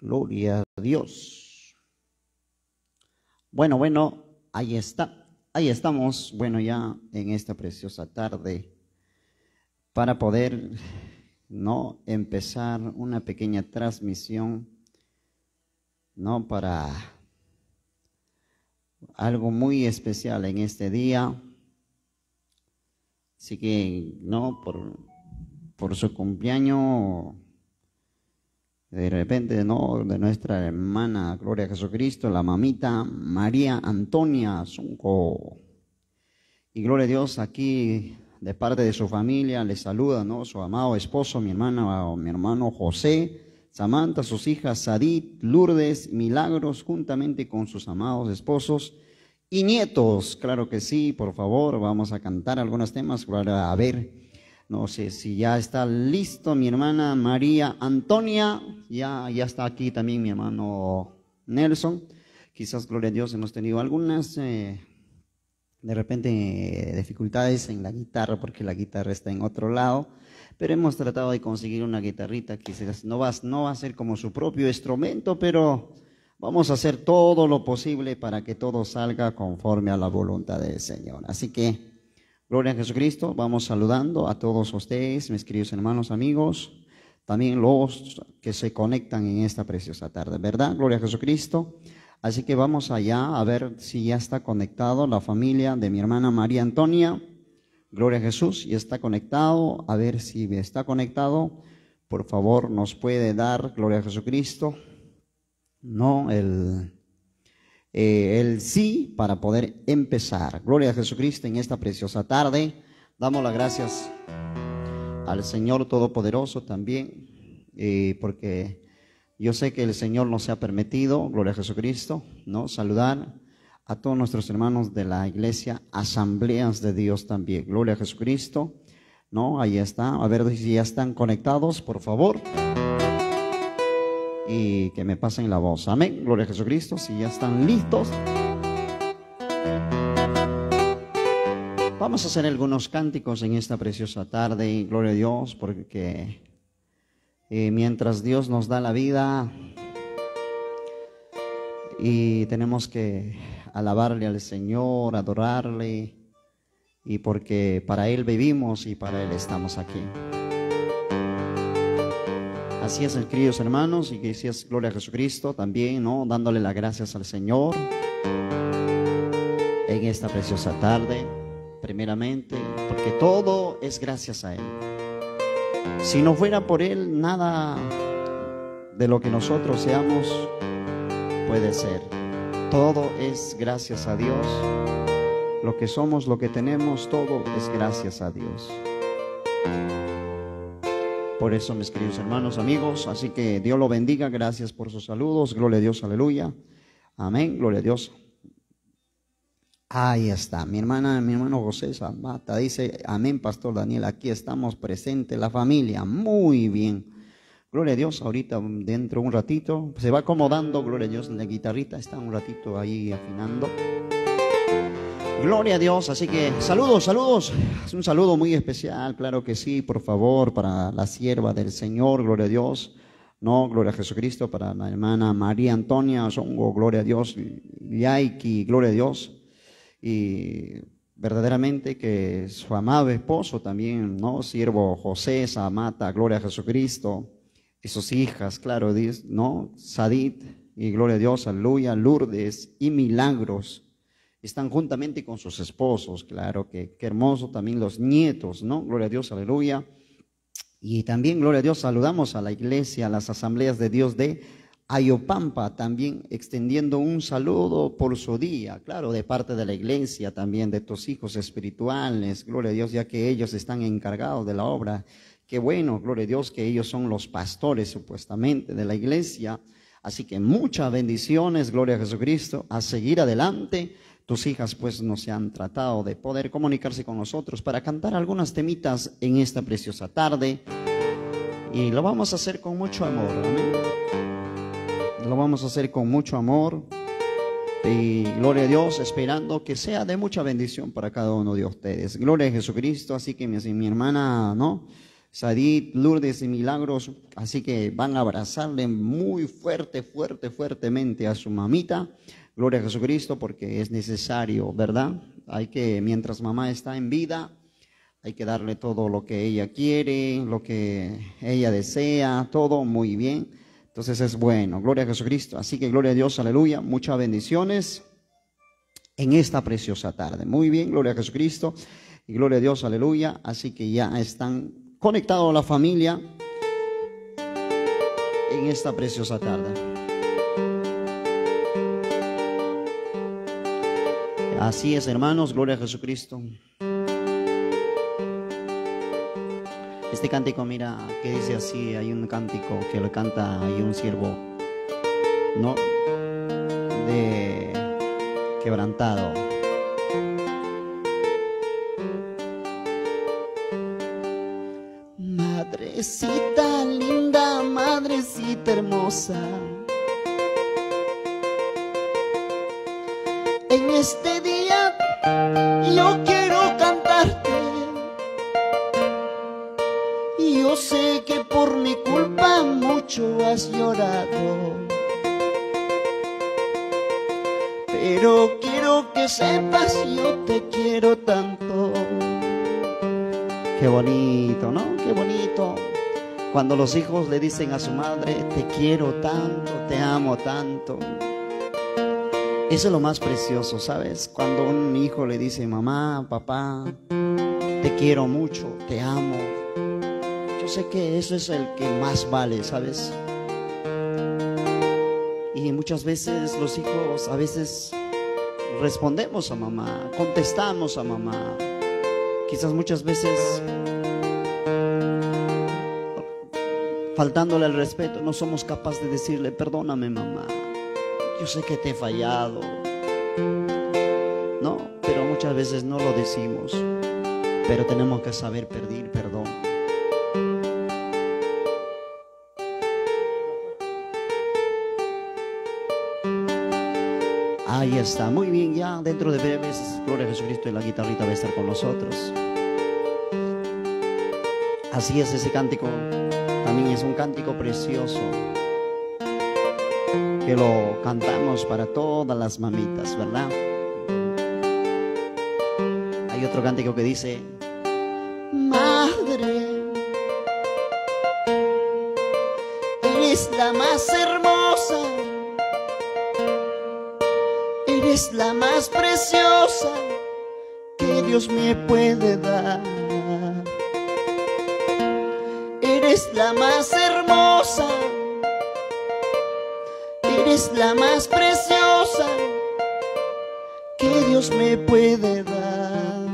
Gloria a Dios. Bueno, ahí está. Ahí estamos, bueno, ya en esta preciosa tarde para poder, empezar una pequeña transmisión, para algo muy especial en este día. Así que, por su cumpleaños, de repente, de nuestra hermana, Gloria a Jesucristo, la mamita María Antonia Zunco. Y gloria a Dios, aquí de parte de su familia les saluda, su amado esposo, mi hermano José, Samantha, sus hijas Sadit, Lourdes, Milagros, juntamente con sus amados esposos y nietos. Claro que sí, por favor, vamos a cantar algunos temas para ver. No sé si ya está listo mi hermana María Antonia, ya está aquí también mi hermano Nelson. Quizás, gloria a Dios, hemos tenido algunas, de repente, dificultades en la guitarra, porque la guitarra está en otro lado, pero hemos tratado de conseguir una guitarrita. Quizás no va a ser como su propio instrumento, pero vamos a hacer todo lo posible para que todo salga conforme a la voluntad del Señor. Así que, gloria a Jesucristo, vamos saludando a todos ustedes, mis queridos hermanos, amigos, también los que se conectan en esta preciosa tarde, ¿verdad? Gloria a Jesucristo. Así que vamos allá a ver si ya está conectado la familia de mi hermana María Antonia. Gloria a Jesús, ya está conectado. A ver si está conectado. Por favor, nos puede dar, gloria a Jesucristo, el sí para poder empezar. Gloria a Jesucristo en esta preciosa tarde. Damos las gracias al Señor Todopoderoso también, porque yo sé que el Señor nos ha permitido, gloria a Jesucristo, saludar a todos nuestros hermanos de la iglesia Asambleas de Dios también. Gloria a Jesucristo, ahí está. A ver si ya están conectados, por favor. Y que me pasen la voz. Amén. Gloria a Jesucristo. Si ya están listos, vamos a hacer algunos cánticos en esta preciosa tarde. Gloria a Dios, porque mientras Dios nos da la vida, y tenemos que alabarle al Señor, adorarle, y porque para Él vivimos y para Él estamos aquí. Así es, queridos hermanos, y que así es, gloria a Jesucristo también, dándole las gracias al Señor en esta preciosa tarde, primeramente, porque todo es gracias a Él. Si no fuera por Él, nada de lo que nosotros seamos puede ser. Todo es gracias a Dios. Lo que somos, lo que tenemos, todo es gracias a Dios. Por eso, mis queridos hermanos, amigos, así que Dios lo bendiga. Gracias por sus saludos. Gloria a Dios, aleluya. Amén, gloria a Dios. Ahí está, mi hermano José Zamata dice, amén, Pastor Daniel, aquí estamos presentes, la familia, muy bien. Gloria a Dios, ahorita dentro un ratito, se va acomodando, gloria a Dios, la guitarrita está un ratito ahí afinando. Gloria a Dios, así que saludos, es un saludo muy especial, claro que sí, por favor, para la sierva del Señor, gloria a Dios, gloria a Jesucristo, para la hermana María Antonia Zongo, gloria a Dios, Yaiki, gloria a Dios, y verdaderamente que su amado esposo también, siervo José Samata, gloria a Jesucristo, y sus hijas, claro, Sadit, y gloria a Dios, aleluya, Lourdes y Milagros, están juntamente con sus esposos, claro, que qué hermoso también los nietos, gloria a Dios, aleluya. Y también, gloria a Dios, saludamos a la iglesia, a las Asambleas de Dios de Ayopampa, también extendiendo un saludo por su día, claro, de parte de la iglesia, también de tus hijos espirituales, gloria a Dios, ya que ellos están encargados de la obra. Qué bueno, gloria a Dios, que ellos son los pastores supuestamente de la iglesia. Así que muchas bendiciones, gloria a Jesucristo, a seguir adelante. Tus hijas pues nos han tratado de poder comunicarse con nosotros para cantar algunas temitas en esta preciosa tarde, y lo vamos a hacer con mucho amor, amén. Lo vamos a hacer con mucho amor y gloria a Dios, esperando que sea de mucha bendición para cada uno de ustedes. Gloria a Jesucristo. Así que mi hermana, Sadit, Lourdes y Milagros, así que van a abrazarle muy fuertemente a su mamita. Gloria a Jesucristo, porque es necesario, ¿verdad? Hay que, mientras mamá está en vida, hay que darle todo lo que ella quiere, lo que ella desea, todo muy bien. Entonces es bueno, gloria a Jesucristo. Así que gloria a Dios, aleluya, muchas bendiciones en esta preciosa tarde. Muy bien, gloria a Jesucristo y gloria a Dios, aleluya. Así que ya están conectados la familia en esta preciosa tarde. Así es, hermanos, gloria a Jesucristo. Este cántico, mira, que dice así, hay un cántico que le canta ahí un siervo, ¿no? De quebrantado. Madrecita linda, madrecita hermosa, en este día yo quiero cantarte. Yo sé que por mi culpa mucho has llorado, pero quiero que sepas, yo te quiero tanto. Qué bonito, ¿no? Qué bonito. Cuando los hijos le dicen a su madre, te quiero tanto, te amo tanto. Eso es lo más precioso, ¿sabes? Cuando un hijo le dice, mamá, papá, te quiero mucho, te amo. Yo sé que eso es el que más vale, ¿sabes? Y muchas veces los hijos, a veces respondemos a mamá, contestamos a mamá. Quizás muchas veces, faltándole el respeto, no somos capaces de decirle, perdóname mamá, yo sé que te he fallado. No, pero muchas veces no lo decimos, pero tenemos que saber pedir perdón. Ahí está, muy bien, ya dentro de breves, gloria a Jesucristo, y la guitarrita va a estar con nosotros. Así es, ese cántico también es un cántico precioso que lo cantamos para todas las mamitas, ¿verdad? Hay otro cántico que dice, madre, eres la más hermosa, eres la más preciosa que Dios me puede dar. Eres la más hermosa, eres la más preciosa que Dios me puede dar.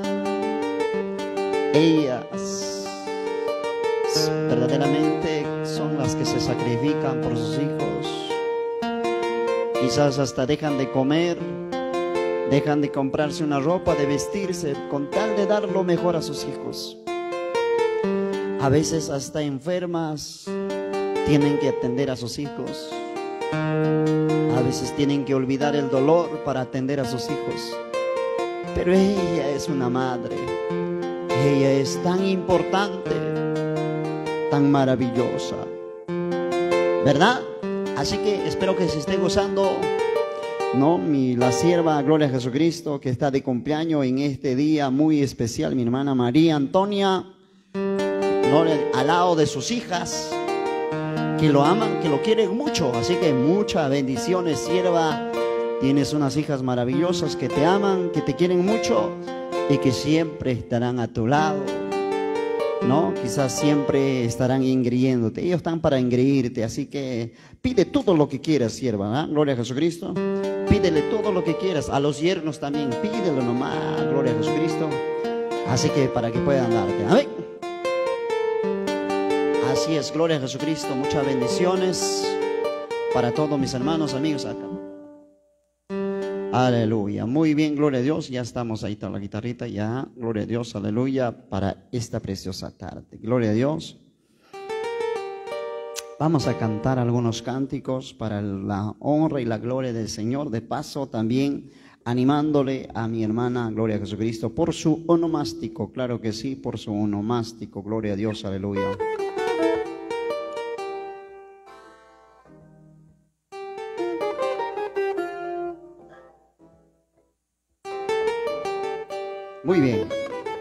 Ellas verdaderamente son las que se sacrifican por sus hijos. Quizás hasta dejan de comer, dejan de comprarse una ropa, de vestirse, con tal de dar lo mejor a sus hijos. A veces hasta enfermas tienen que atender a sus hijos. A veces tienen que olvidar el dolor para atender a sus hijos. Pero ella es una madre. Ella es tan importante, tan maravillosa, ¿verdad? Así que espero que se esté gozando, ¿no? La sierva, gloria a Jesucristo, que está de cumpleaños en este día muy especial, mi hermana María Antonia, al lado de sus hijas, que lo aman, que lo quieren mucho. Así que muchas bendiciones, sierva. Tienes unas hijas maravillosas que te aman, que te quieren mucho y que siempre estarán a tu lado, ¿no? Quizás siempre estarán engriéndote. Ellos están para engreírte, así que pide todo lo que quieras, sierva, ¿verdad? Gloria a Jesucristo. Pídele todo lo que quieras. A los yernos también, pídelo nomás, gloria a Jesucristo. Así que para que puedan darte. Amén. Así es, gloria a Jesucristo. Muchas bendiciones para todos mis hermanos, amigos acá. Aleluya. Muy bien, gloria a Dios. Ya estamos ahí con la guitarrita, ya. Gloria a Dios, aleluya, para esta preciosa tarde. Gloria a Dios. Vamos a cantar algunos cánticos para la honra y la gloria del Señor. De paso, también animándole a mi hermana, gloria a Jesucristo, por su onomástico, claro que sí, por su onomástico, gloria a Dios, aleluya. Muy bien.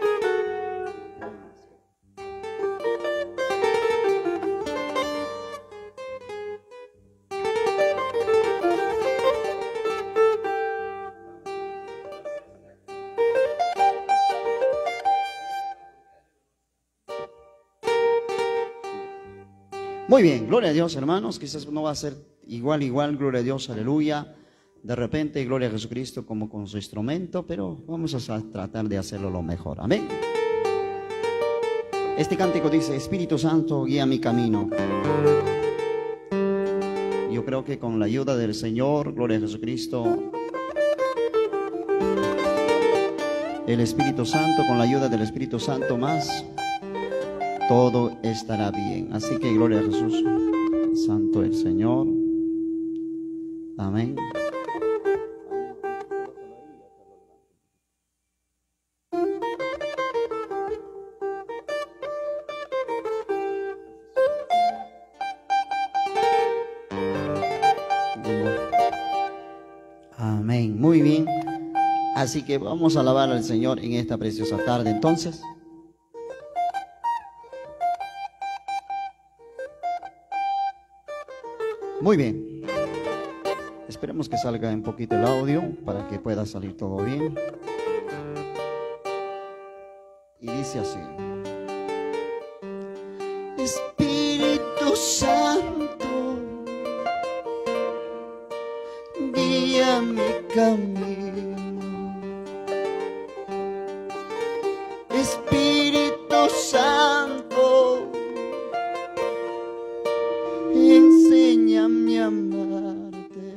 Muy bien, gloria a Dios, hermanos. Quizás no va a ser igual, gloria a Dios, aleluya. De repente, gloria a Jesucristo como con su instrumento, pero vamos a tratar de hacerlo lo mejor. Amén. Este cántico dice: Espíritu Santo, guía mi camino. Yo creo que con la ayuda del Señor, gloria a Jesucristo, el Espíritu Santo, con la ayuda del Espíritu Santo más, todo estará bien. Así que gloria a Jesús, santo el Señor. Amén. Amén. Muy bien. Así que vamos a alabar al Señor en esta preciosa tarde. Entonces, muy bien. Esperemos que salga un poquito el audio para que pueda salir todo bien. Y dice así: Espíritu Santo, guía mi camino. Espíritu Santo, enséñame a amarte.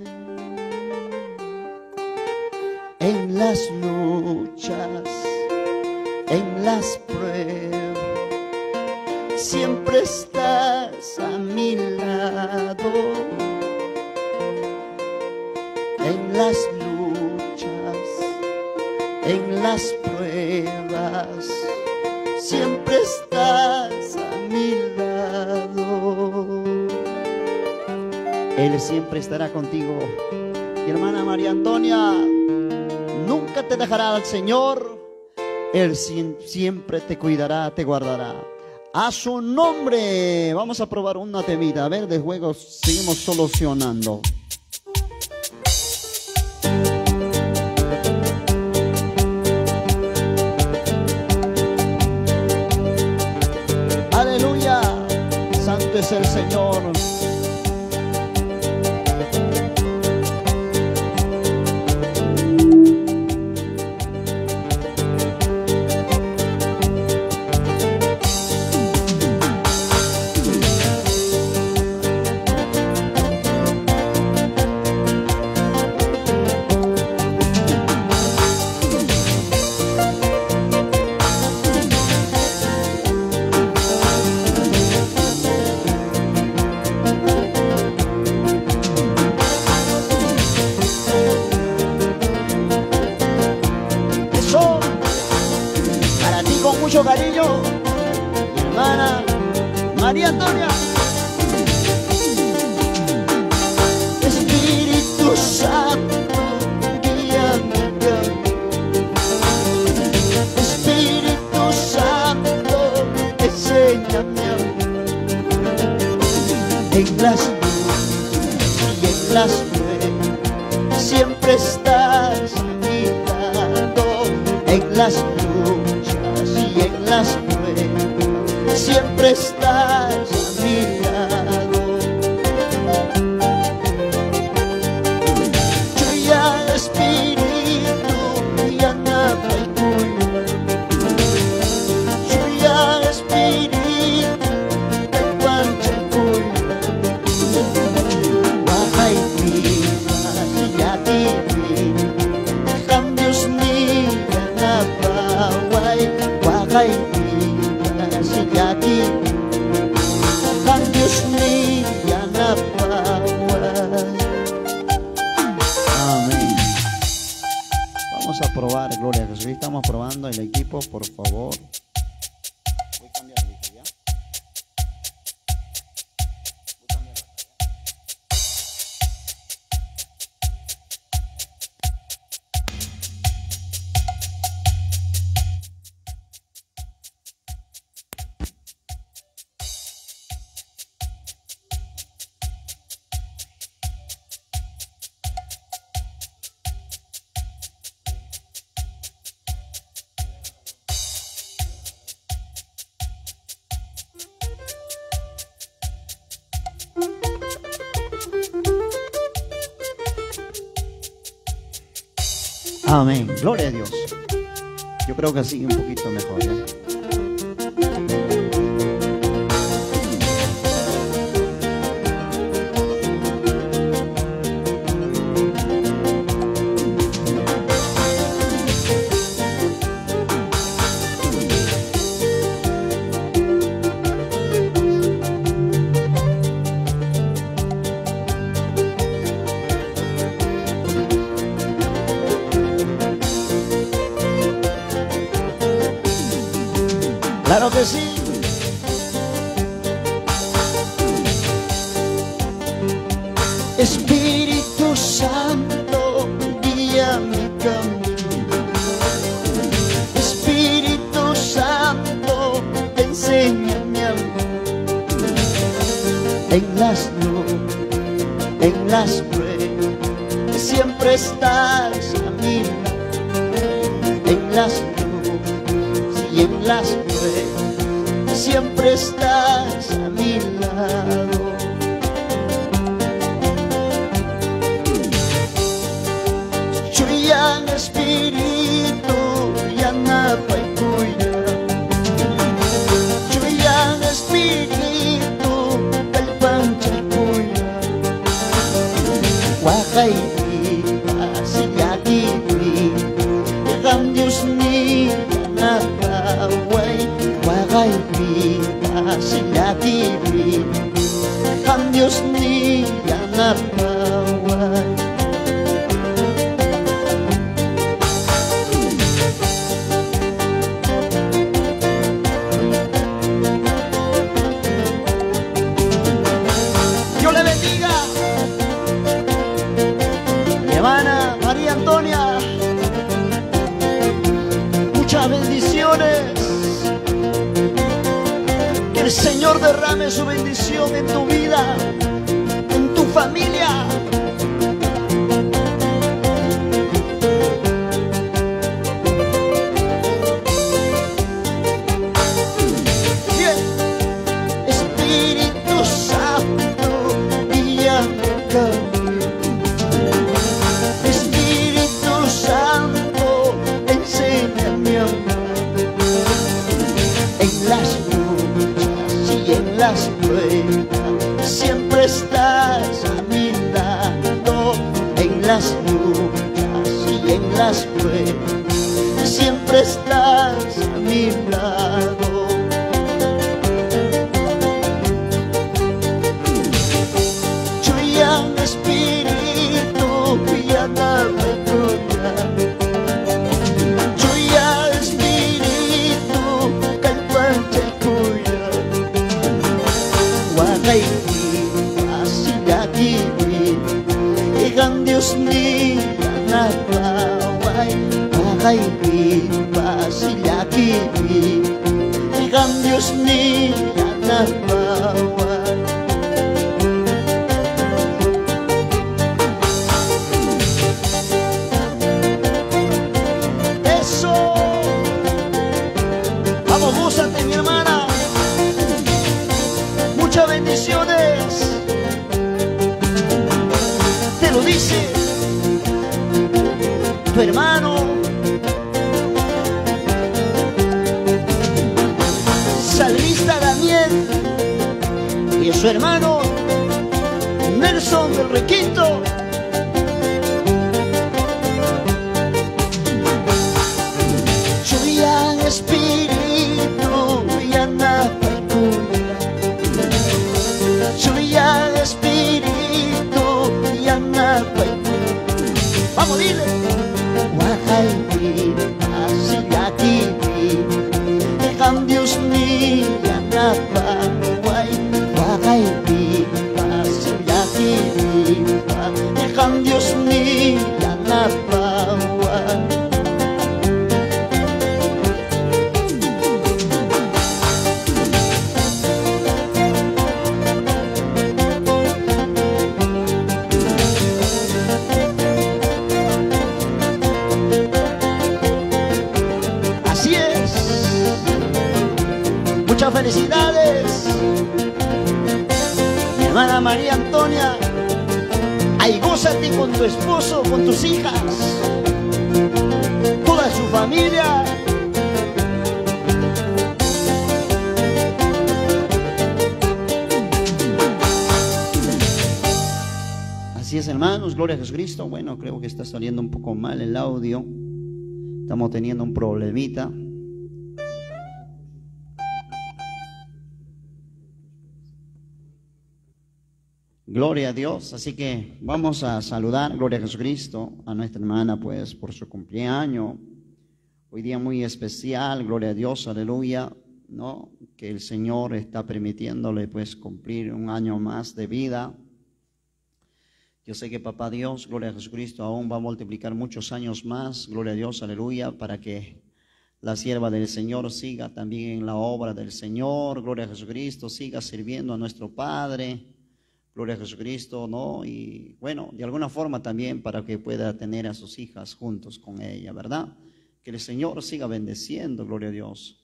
En las luchas, en las pruebas, siempre estás a mi lado. En las luchas, en las pruebas, siempre estás a mi lado. Él siempre estará contigo. Mi hermana María Antonia, nunca te dejará el Señor. Él siempre te cuidará, te guardará. A su nombre. Vamos a probar una temita. A ver, de juego seguimos solucionando. Aleluya. Santo es el Señor. Mucho cariño, mi hermana María Antonia. Espíritu Santo, guía mi camino. Espíritu Santo, enséñame a amar. En las luchas y en las pruebas, siempre estás a mi lado. En las luchas y en las pruebas, siempre estás a mi lado. Yo ya espíritu, ya nada y cuyo. Yo ya espíritu, te pancha y cuyo. Baja y viva, ya viví, cambios ni ganaba. Guay, y aquí equipo, por favor. Voy a cambiar, ¿ya? Voy a cambiar. Amén, gloria a Dios. Yo creo que así un poquito mejor, ¿ya? Claro que sí. Espíritu Santo, guía mi camino. Espíritu Santo, enséñame a amar. En las pruebas, siempre estás a mi lado. En las y en las pruebas siempre estás a mi lado. Chuyang espíritu yanapa y cuya. Chuyang espíritu kalpancha y cuya. Wakay pasiyaki Gam Diyos ni Naway, wakay sila TV. Ang Diyos niya napaway. Dios le bendiga, hermana María Antonia. Muchas bendiciones. Que el Señor derrame su bendición en tu vida, en tu familia. Bien. Espíritu Santo, guía mi camino. Espíritu Santo, enséñame a amar. En las luchas y en las pruebas siempre estás a mi lado. En las luchas y en las pruebas siempre estás a mi lado. Chuyang espíritu yanapa kuya. Chuyang espíritu kalpancha kuya. Wakay pasilaki Ikan Diyos niya napaway. Wakay pasilaki Ikan Diyos niya napaway. Eso. Vamos, gózate, mi hermana. Muchas bendiciones. Te lo dice tu hermano salmista Daniel y su hermano Nelson del Requinto. Chuyang espíritu yanapa y cuya. Chuyang espíritu yanapa y cuya. Vamos, dile. Wakay pasilaki María Antonia. Ahí gózate con tu esposo, con tus hijas, toda su familia. Así es, hermanos, gloria a Jesucristo. Bueno, creo que está saliendo un poco mal el audio. Estamos teniendo un problemita. Gloria a Dios. Así que vamos a saludar, gloria a Jesucristo, a nuestra hermana pues por su cumpleaños. Hoy día muy especial, gloria a Dios, aleluya, ¿no? Que el Señor está permitiéndole pues cumplir un año más de vida. Yo sé que Papá Dios, gloria a Jesucristo, aún va a multiplicar muchos años más, gloria a Dios, aleluya, para que la sierva del Señor siga también en la obra del Señor, gloria a Jesucristo, siga sirviendo a nuestro Padre. Gloria a Jesucristo, ¿no? Y bueno, de alguna forma también para que pueda tener a sus hijas juntos con ella, ¿verdad? Que el Señor siga bendeciendo, gloria a Dios.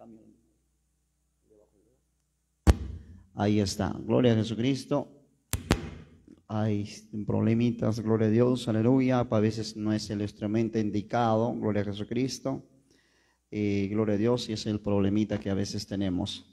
Ahí está, gloria a Jesucristo. Hay problemitas, gloria a Dios, aleluya. A veces no es el instrumento indicado, gloria a Jesucristo. Gloria a Dios, y es el problemita que a veces tenemos.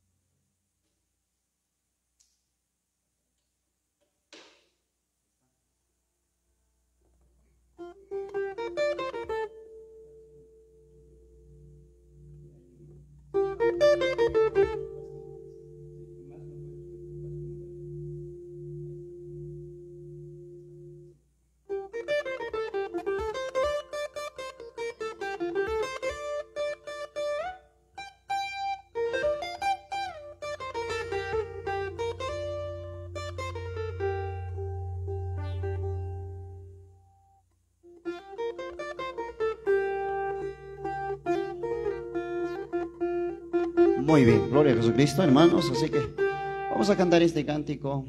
Muy bien, gloria a Jesucristo, hermanos, así que vamos a cantar este cántico.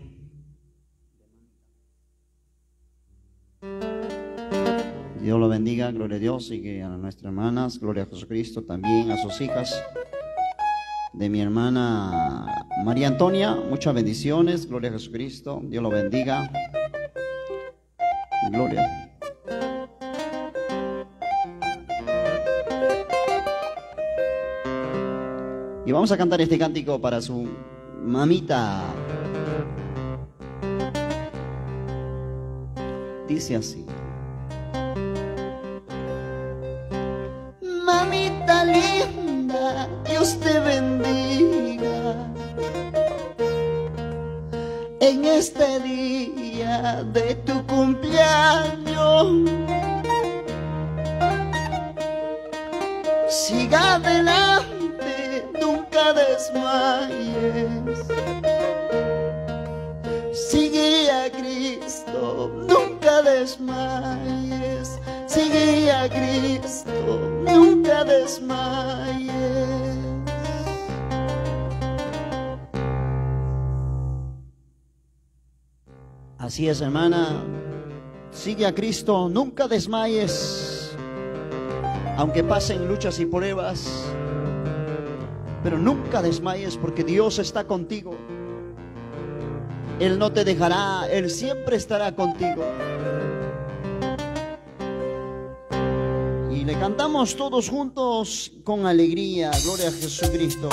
Dios lo bendiga, gloria a Dios, y que a nuestras hermanas, gloria a Jesucristo, también a sus hijas, de mi hermana María Antonia, muchas bendiciones, gloria a Jesucristo, Dios lo bendiga, gloria. Y vamos a cantar este cántico para su mamita. Dice así. Mamita linda, Dios te bendiga en este día de tu cumpleaños. Siga adelante, nunca desmayes. Sigue a Cristo, nunca desmayes. Sigue a Cristo, nunca desmayes. Así es, hermana. Sigue a Cristo, nunca desmayes. Aunque pasen luchas y pruebas, pero nunca desmayes, porque Dios está contigo. Él no te dejará, Él siempre estará contigo. Y le cantamos todos juntos con alegría, gloria a Jesucristo.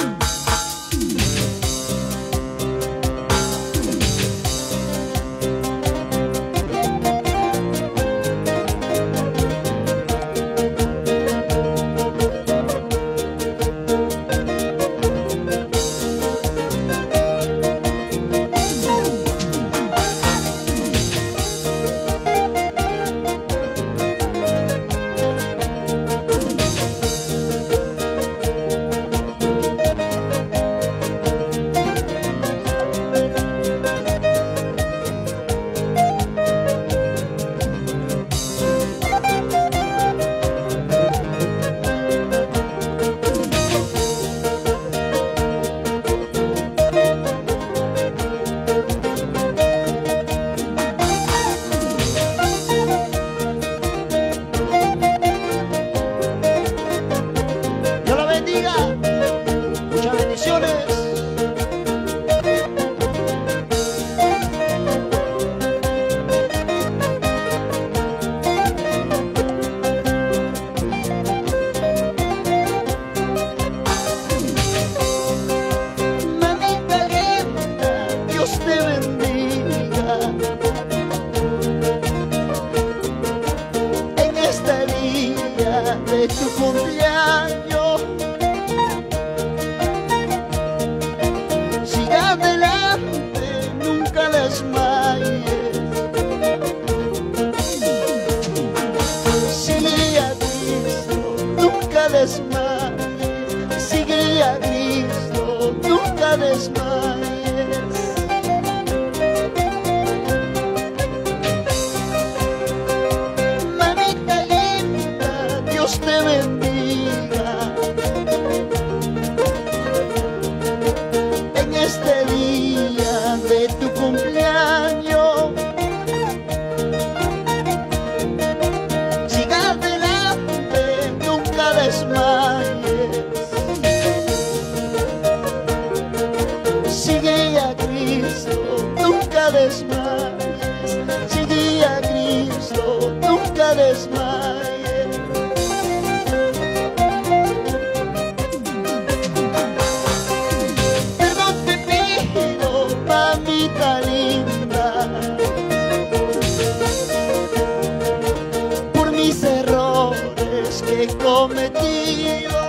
cometido.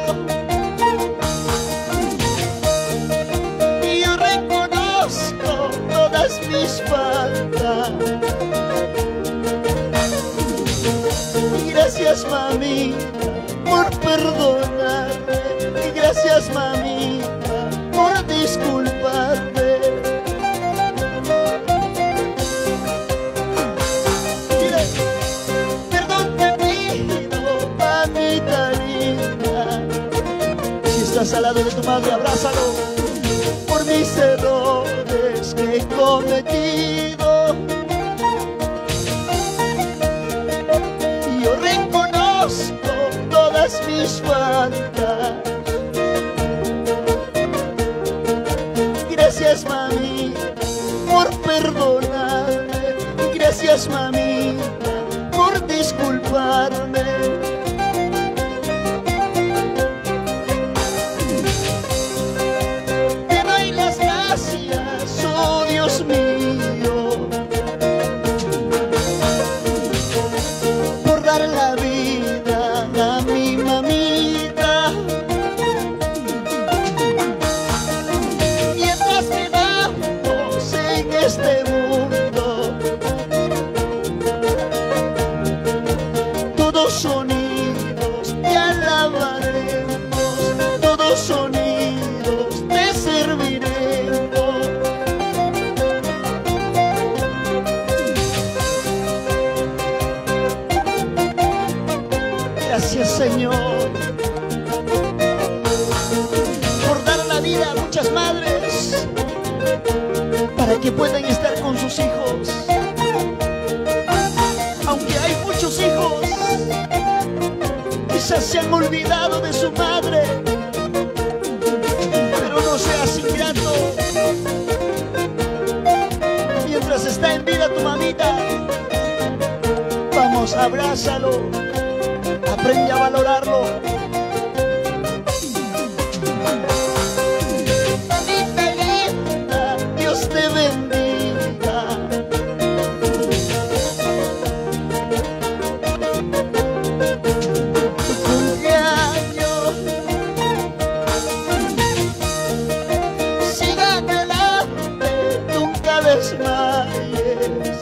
Y yo reconozco todas mis faltas. Y gracias, mamita, por perdonarme. Y gracias, mamita, por disculparme. Mire, perdón te pido, mamita linda. Si estás al lado de tu madre, abrázalo. Por mis errores que he cometido. Y yo reconozco todas mis faltas. Gracias, mami, por perdonarme. Gracias, mami, por disculparme. Te doy las gracias, oh Dios mío, por dar la vida a mi mamita. Mientras quedamos en este mundo, todos sonidos te alabaremos, todos sonidos te serviremos. Gracias, Señor, por dar la vida a muchas madres para que puedan estar con sus hijos. Aunque hay muchos hijos, quizás se han olvidado de su madre, pero no seas ingrato. Mientras está en vida tu mamita, vamos, abrázalo, aprende a valorarlo. Mamita linda, Dios te bendiga. Tu cumpleaños, siga adelante, nunca desmayes.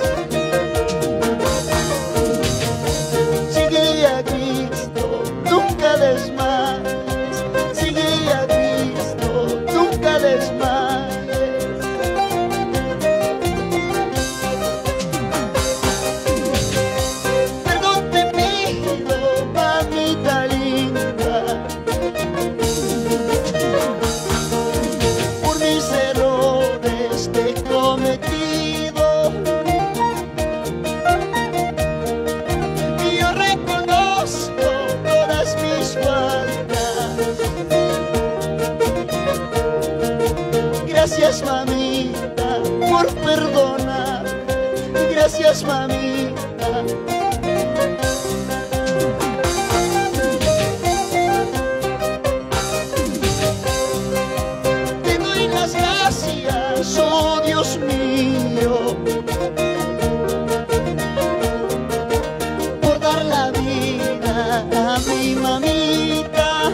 Sigue a Cristo, nunca desmayes. Sigue a Cristo, nunca desmayes. Perdón te pido, mamita linda, por mis errores que he cometido. Y yo reconozco todas mis faltas. Gracias, mamita, por perdonar. Gracias, mamita. Te doy las gracias, oh Dios mío, por dar la vida a mi mamita.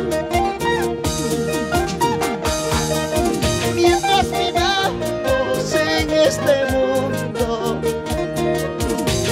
Mientras quedamos en este mundo,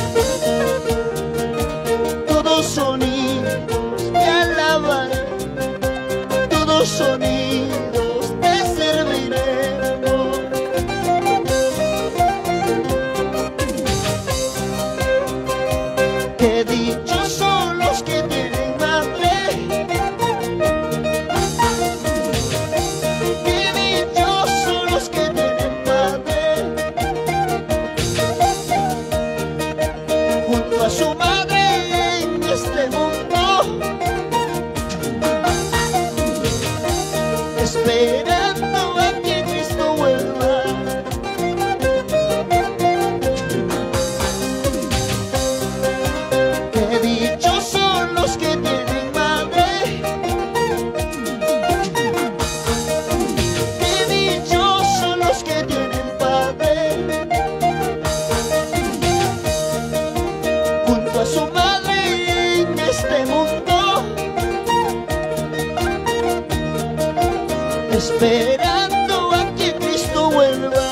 esperando a que Cristo vuelva.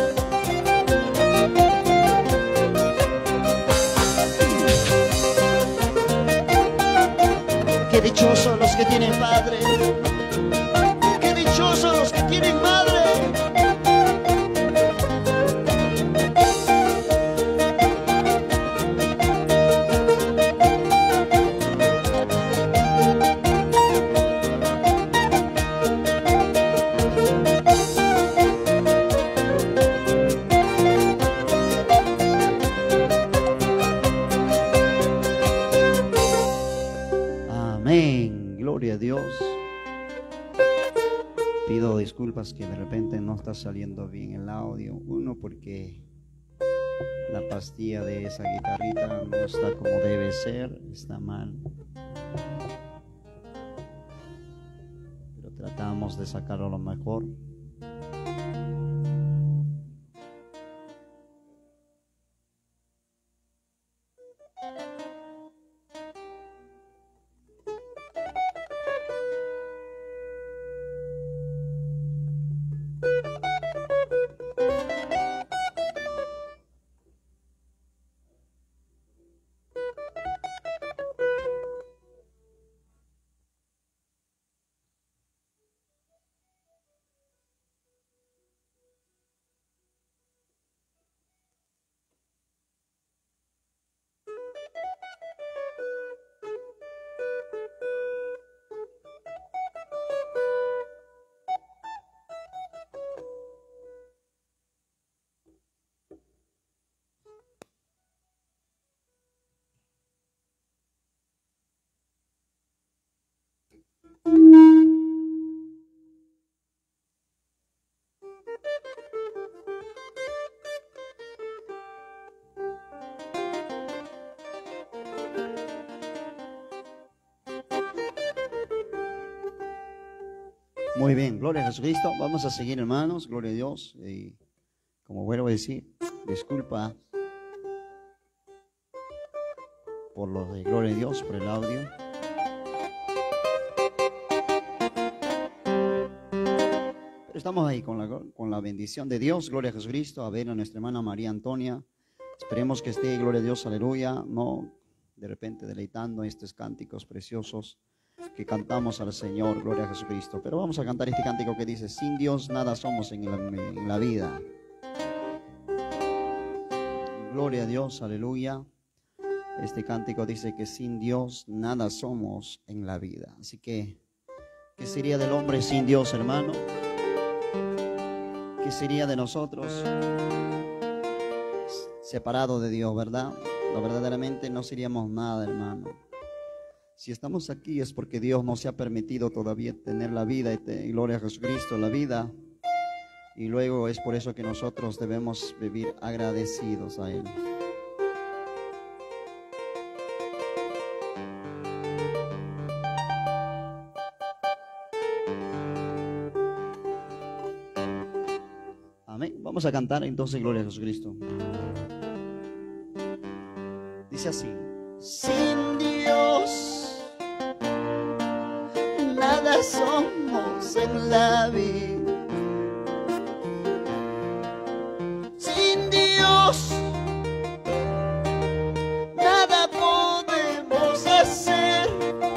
Qué dichosos los que tienen padre, qué dichosos los que tienen madre. Gloria a Dios. Pido disculpas que de repente no está saliendo bien el audio. Uno, porque la pastilla de esa guitarrita no está como debe ser, está mal. Pero tratamos de sacarlo lo mejor. Muy bien, gloria a Jesucristo. Vamos a seguir, hermanos, gloria a Dios. Y como vuelvo a decir, disculpa por lo de gloria a Dios, por el audio. Pero estamos ahí con la bendición de Dios, gloria a Jesucristo. A ver a nuestra hermana María Antonia. Esperemos que esté, gloria a Dios, aleluya. No de repente deleitando estos cánticos preciosos que cantamos al Señor, gloria a Jesucristo. Pero vamos a cantar este cántico que dice: sin Dios nada somos en la vida. Gloria a Dios, aleluya. Este cántico dice que sin Dios nada somos en la vida. Así que, ¿qué sería del hombre sin Dios, hermano? ¿Qué sería de nosotros separado de Dios, verdad? No, verdaderamente no seríamos nada, hermano. Si estamos aquí es porque Dios nos ha permitido todavía tener la vida, y gloria a Jesucristo, la vida. Y luego es por eso que nosotros debemos vivir agradecidos a Él. Amén. Vamos a cantar entonces gloria a Jesucristo. Dice así: sin Dios nada somos en la vida. Sin Dios nada podemos hacer,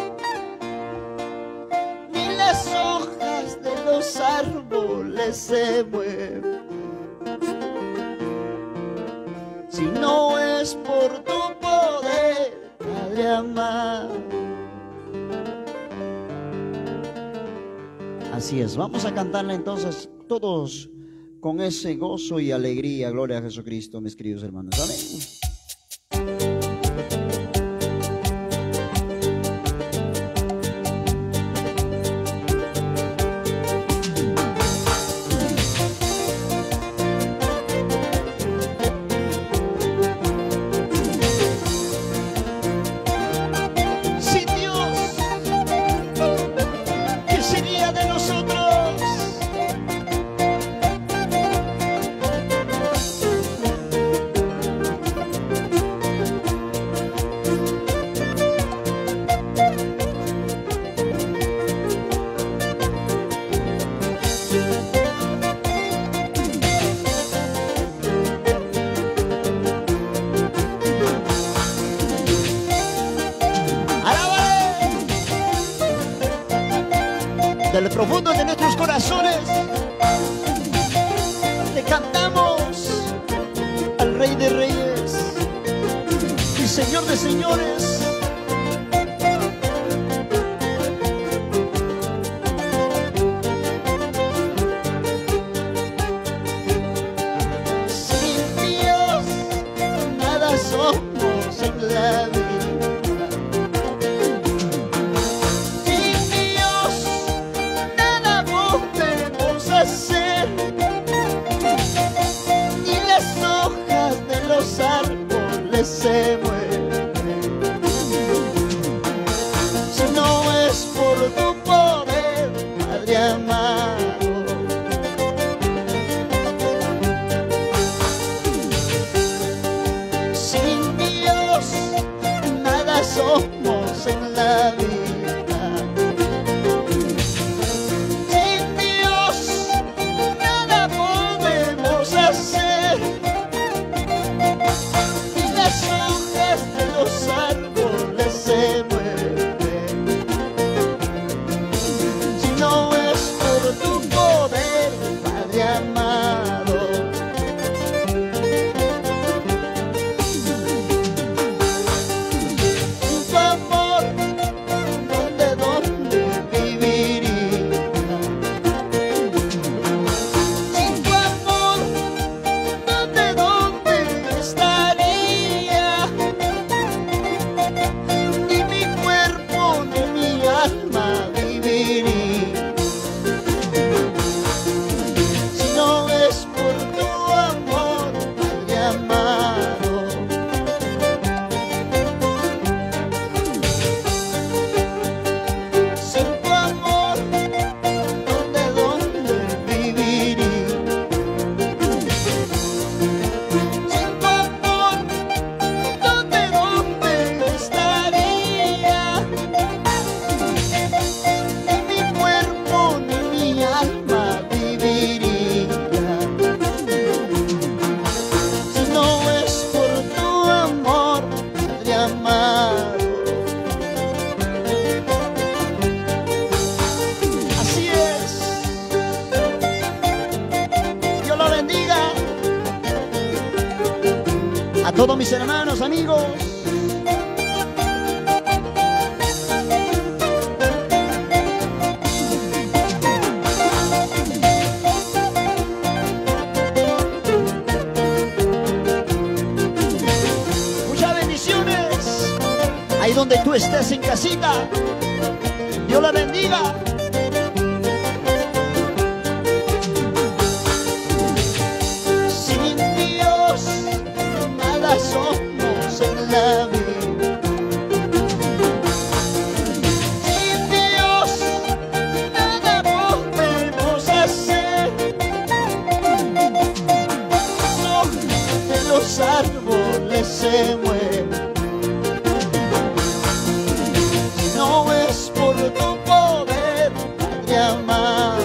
ni las hojas de los árboles se mueven. Si no es por tu poder, Padre amado. Así es, vamos a cantarla entonces todos con ese gozo y alegría. Gloria a Jesucristo, mis queridos hermanos. Amén. de reyes y Señor de señores. Somos en la vida, sin Dios nada podemos hacer, ni las hojas de los árboles se mueven, si no es por tu poder, Padre amado. Somos en la vida, sin Dios nada podemos hacer, y las hojas de los árboles se mueven, si no es por tu poder, Padre amado. A todos mis hermanos, amigos, muchas bendiciones ahí donde tú estés en casita. Dios la bendiga. Somos en la vida, sin Dios nada podemos hacer, los árboles se mueven, no es por tu poder, Padre amado.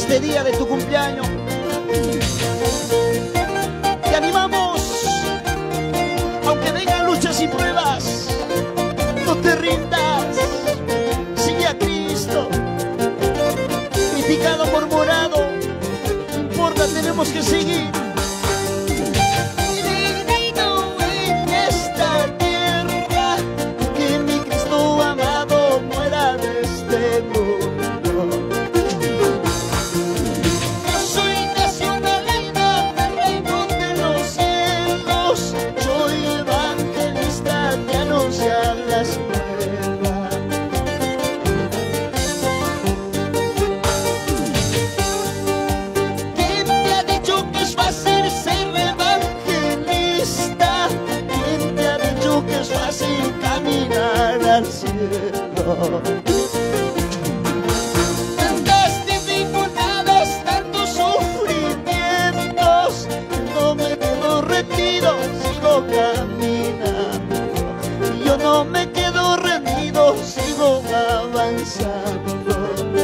este día de tu cumpleaños. Te animamos, aunque vengan luchas y pruebas, no te rindas, sigue a Cristo. Criticado, murmurado, no importa, tenemos que seguir. Tantas dificultades, tantos sufrimientos, no me quedo rendido, sigo caminando. Yo no me quedo rendido, sigo avanzando.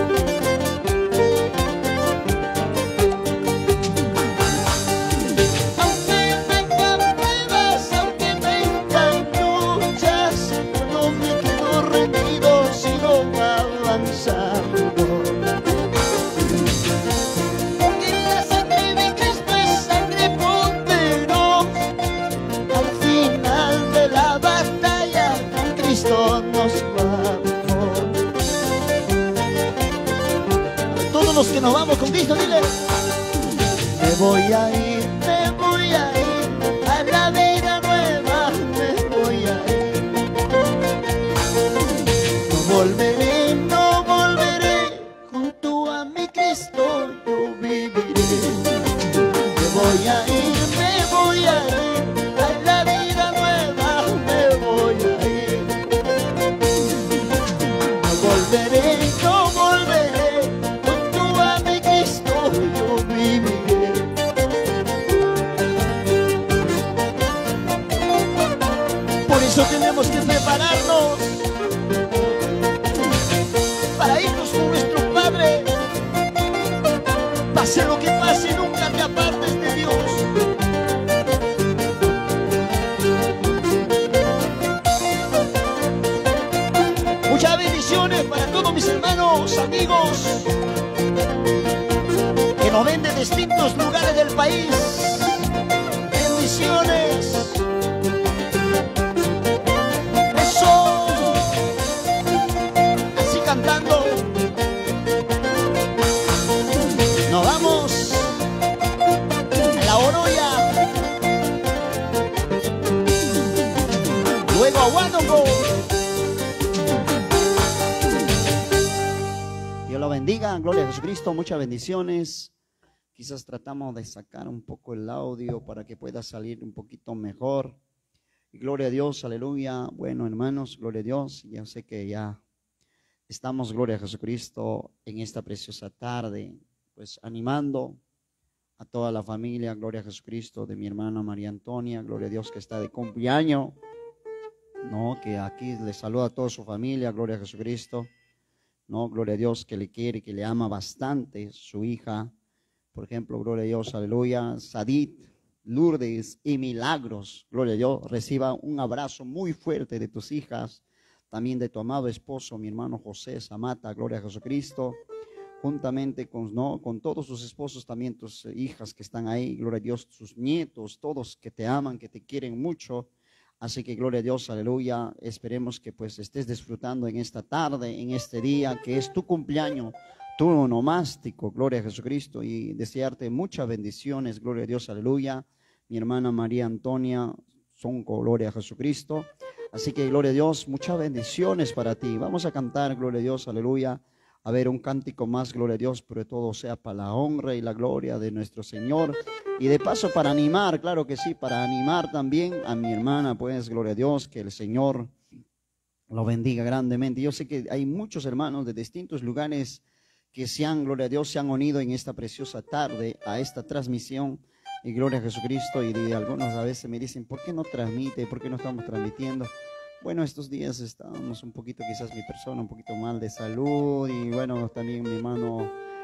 Aunque vengan pruebas, aunque vengan luchas, no me quedo rendido, sigo avanzando. Porque la sangre de Cristo es sangre poderosa. Al final de la batalla, Cristo nos vamos. Todos los que nos vamos con Cristo, dile: Me voy a ir a la vida nueva, me voy a ir. No volveré, junto a mi Cristo yo viviré. Me voy a ir a la vida nueva, me voy a ir. No volveré, junto a mi Cristo yo viviré. por eso tenemos que prepararnos Para irnos con nuestro Padre, pase lo que pase, nunca te apartes de Dios. Muchas bendiciones para todos mis hermanos, amigos que nos ven de distintos lugares del país. Bendiciones. Eso. Así cantando. Nos vamos a la Oroya, luego a Huánuco. Dios lo bendiga, gloria a Jesucristo, muchas bendiciones. Quizás tratamos de sacar un poco el audio para que pueda salir un poquito mejor. Y gloria a Dios, aleluya. Bueno, hermanos, gloria a Dios. Ya sé que ya estamos, gloria a Jesucristo, en esta preciosa tarde, pues animando a toda la familia, gloria a Jesucristo, de mi hermana María Antonia, gloria a Dios que está de cumpleaños, no, que aquí le saluda a toda su familia, gloria a Jesucristo, no, gloria a Dios que le quiere, que le ama bastante, su hija, por ejemplo, gloria a Dios, aleluya, Sadit, Lourdes y Milagros, gloria a Dios, reciba un abrazo muy fuerte de tus hijas, también de tu amado esposo, mi hermano José Samata, gloria a Jesucristo, juntamente con todos sus esposos, también tus hijas que están ahí, gloria a Dios, sus nietos, todos que te aman, que te quieren mucho. Así que gloria a Dios, aleluya. Esperemos que pues estés disfrutando en esta tarde, en este día, que es tu cumpleaños, tu onomástico, gloria a Jesucristo, y desearte muchas bendiciones, gloria a Dios, aleluya. Mi hermana María Antonia Sonco, gloria a Jesucristo. Así que gloria a Dios, muchas bendiciones para ti. Vamos a cantar, gloria a Dios, aleluya. A ver, un cántico más, gloria a Dios, pero todo sea para la honra y la gloria de nuestro Señor. Y de paso para animar, claro que sí, para animar también a mi hermana, pues, gloria a Dios, que el Señor lo bendiga grandemente. Yo sé que hay muchos hermanos de distintos lugares que gloria a Dios, se han unido en esta preciosa tarde a esta transmisión. Y gloria a Jesucristo. Y algunos a veces me dicen, ¿por qué no transmite? ¿Por qué no estamos transmitiendo? Bueno, estos días estábamos un poquito, quizás mi persona, un poquito mal de salud. Y bueno, también mi hermano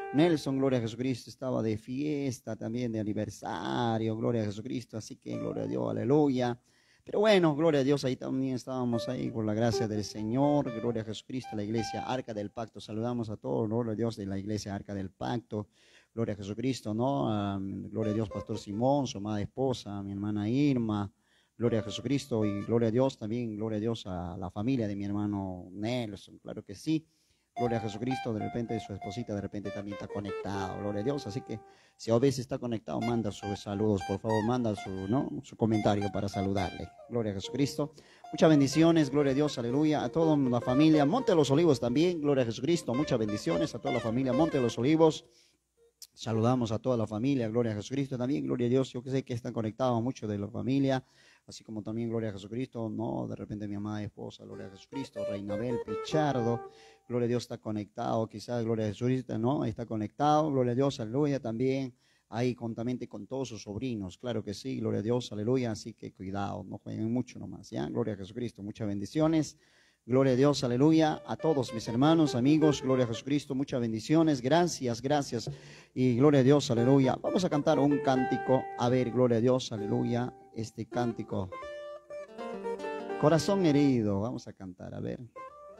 Nelson, gloria a Jesucristo, estaba de fiesta también, de aniversario, gloria a Jesucristo, así que gloria a Dios, aleluya. Pero bueno, gloria a Dios, ahí también estábamos ahí por la gracia del Señor, gloria a Jesucristo, la iglesia Arca del Pacto. Saludamos a todos, gloria a Dios, de la iglesia Arca del Pacto, gloria a Jesucristo, ¿no? Gloria a Dios, Pastor Simón, su amada esposa, mi hermana Irma, gloria a Jesucristo y gloria a Dios también, gloria a Dios a la familia de mi hermano Nelson, claro que sí. Gloria a Jesucristo, de repente su esposita de repente también está conectado, gloria a Dios, así que si a veces está conectado, manda sus saludos, por favor, manda su comentario para saludarle, gloria a Jesucristo, muchas bendiciones, gloria a Dios, aleluya, a toda la familia, Monte de los Olivos también, gloria a Jesucristo, muchas bendiciones a toda la familia, Monte de los Olivos, saludamos a toda la familia, gloria a Jesucristo también, gloria a Dios, yo que sé que están conectados muchos de la familia, así como también gloria a Jesucristo, no, de repente mi amada esposa, gloria a Jesucristo, Reinabel Pichardo, gloria a Dios está conectado, quizás gloria a Jesucristo, no, está conectado, gloria a Dios, aleluya, también ahí juntamente con todos sus sobrinos, claro que sí, gloria a Dios, aleluya, así que cuidado, no jueguen mucho nomás, ya, gloria a Jesucristo, muchas bendiciones, gloria a Dios, aleluya, a todos mis hermanos, amigos, gloria a Jesucristo, muchas bendiciones, gracias, gracias, y gloria a Dios, aleluya, vamos a cantar un cántico, a ver, gloria a Dios, aleluya, este cántico, corazón herido, vamos a cantar, a ver.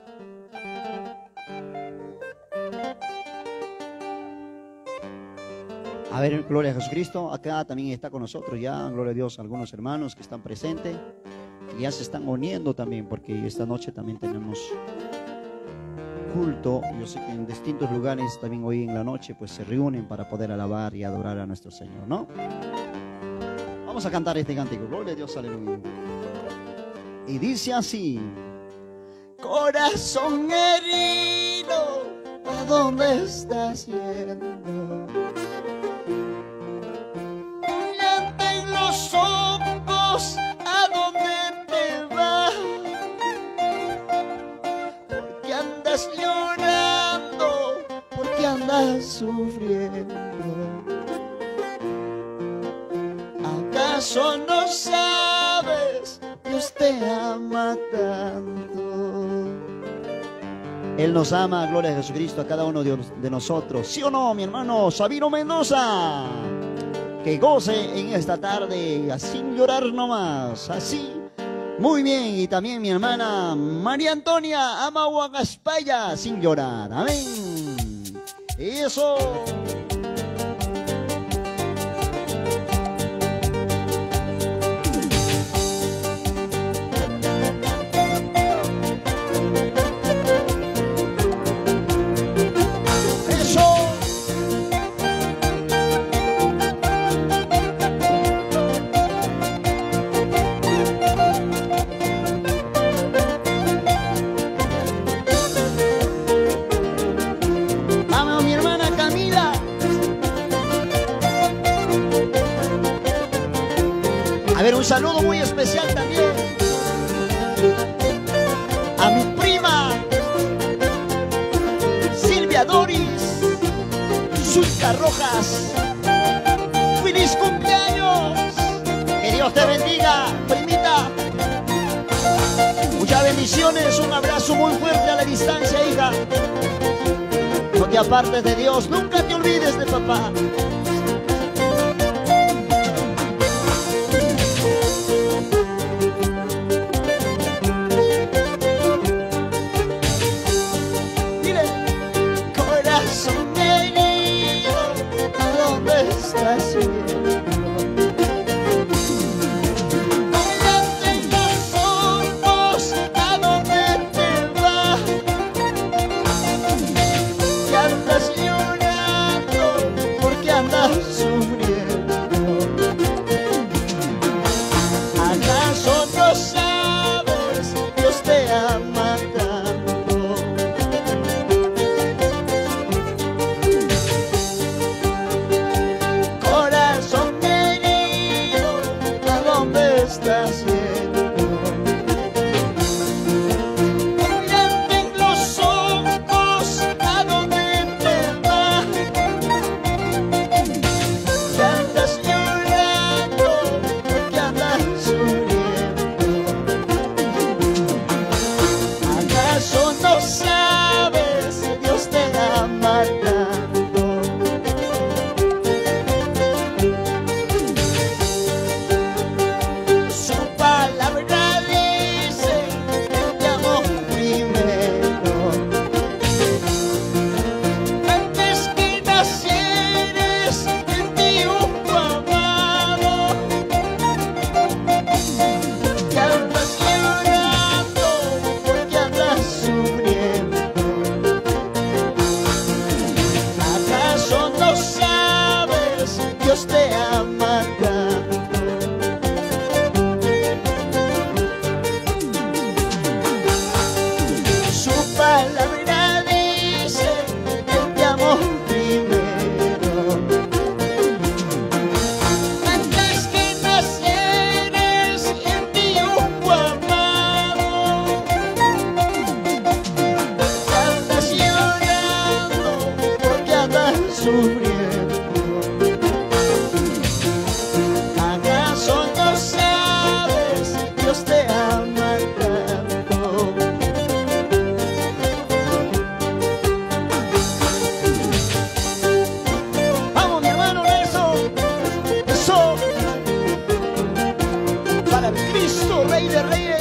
A ver, gloria a Jesucristo, acá también está con nosotros ya, gloria a Dios, algunos hermanos que están presentes, que ya se están uniendo también, porque esta noche también tenemos culto. Yo sé que en distintos lugares también hoy en la noche pues se reúnen para poder alabar y adorar a nuestro Señor, ¿no? Vamos a cantar este cántico, gloria a Dios, aleluya. Y dice así: corazón herido, ¿a dónde estás yendo? Levanten los ojos, ¿a dónde te vas? ¿Por qué andas llorando? ¿Por qué andas sufriendo? ¿Acaso no sabes? Dios te ama tanto. Él nos ama, gloria a Jesucristo, a cada uno de nosotros. ¿Sí o no, mi hermano Sabino Mendoza? Que goce en esta tarde, sin llorar nomás, así. Muy bien, y también mi hermana María Antonia Amahuagaspaya, sin llorar. Amén. Eso. Un saludo muy especial también a mi prima Silvia Doris Zulca Rojas. ¡Feliz cumpleaños! Que Dios te bendiga, primita. Muchas bendiciones, un abrazo muy fuerte a la distancia, hija. No te apartes de Dios, nunca te olvides de papá. sufriendo. ¿Acaso no sabes? Dios te ama tanto. Vamos, mi hermano Nelson. Eso. Para Cristo, Rey de Reyes.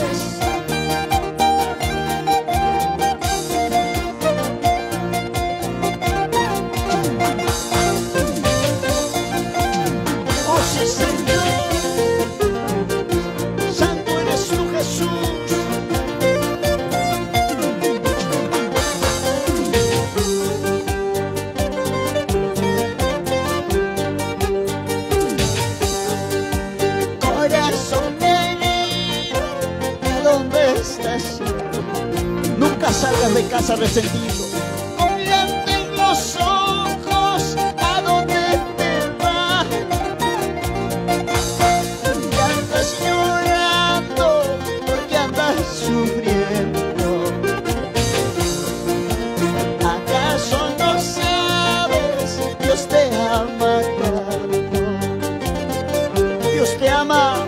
Nunca salgas de casa resentido. Mirando en los ojos a dónde te vas. Y andas llorando porque andas sufriendo. ¿Acaso no sabes? Dios te ama tanto. Dios te ama.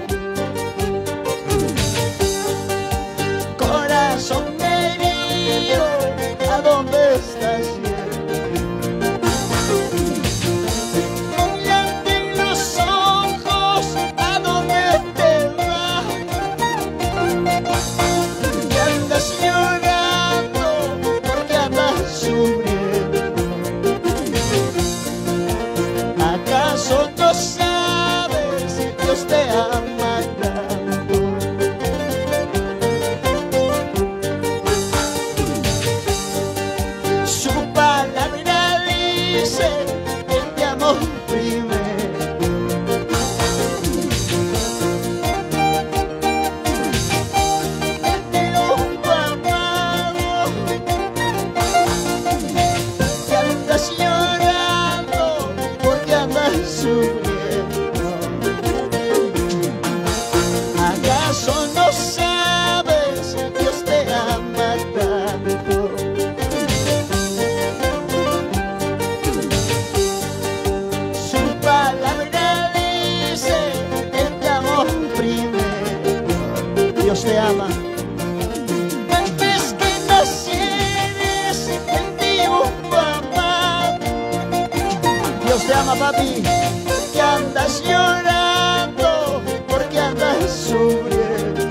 ¿A dónde estás yendo? Mirando en los ojos a dónde te vas. Y andas llorando porque andas sufriendo. ¿Acaso no sabes? Dios te ama tanto. Él te amó primero. Él te lo ha amado. Y andas llorando porque andas sufriendo. ¿Acaso no sabes? Dios te ama tanto. Dios te ama. Antes que nacieres, Él te hubo amado. Dios te ama, papi. Porque andas llorando, porque andas sufriendo.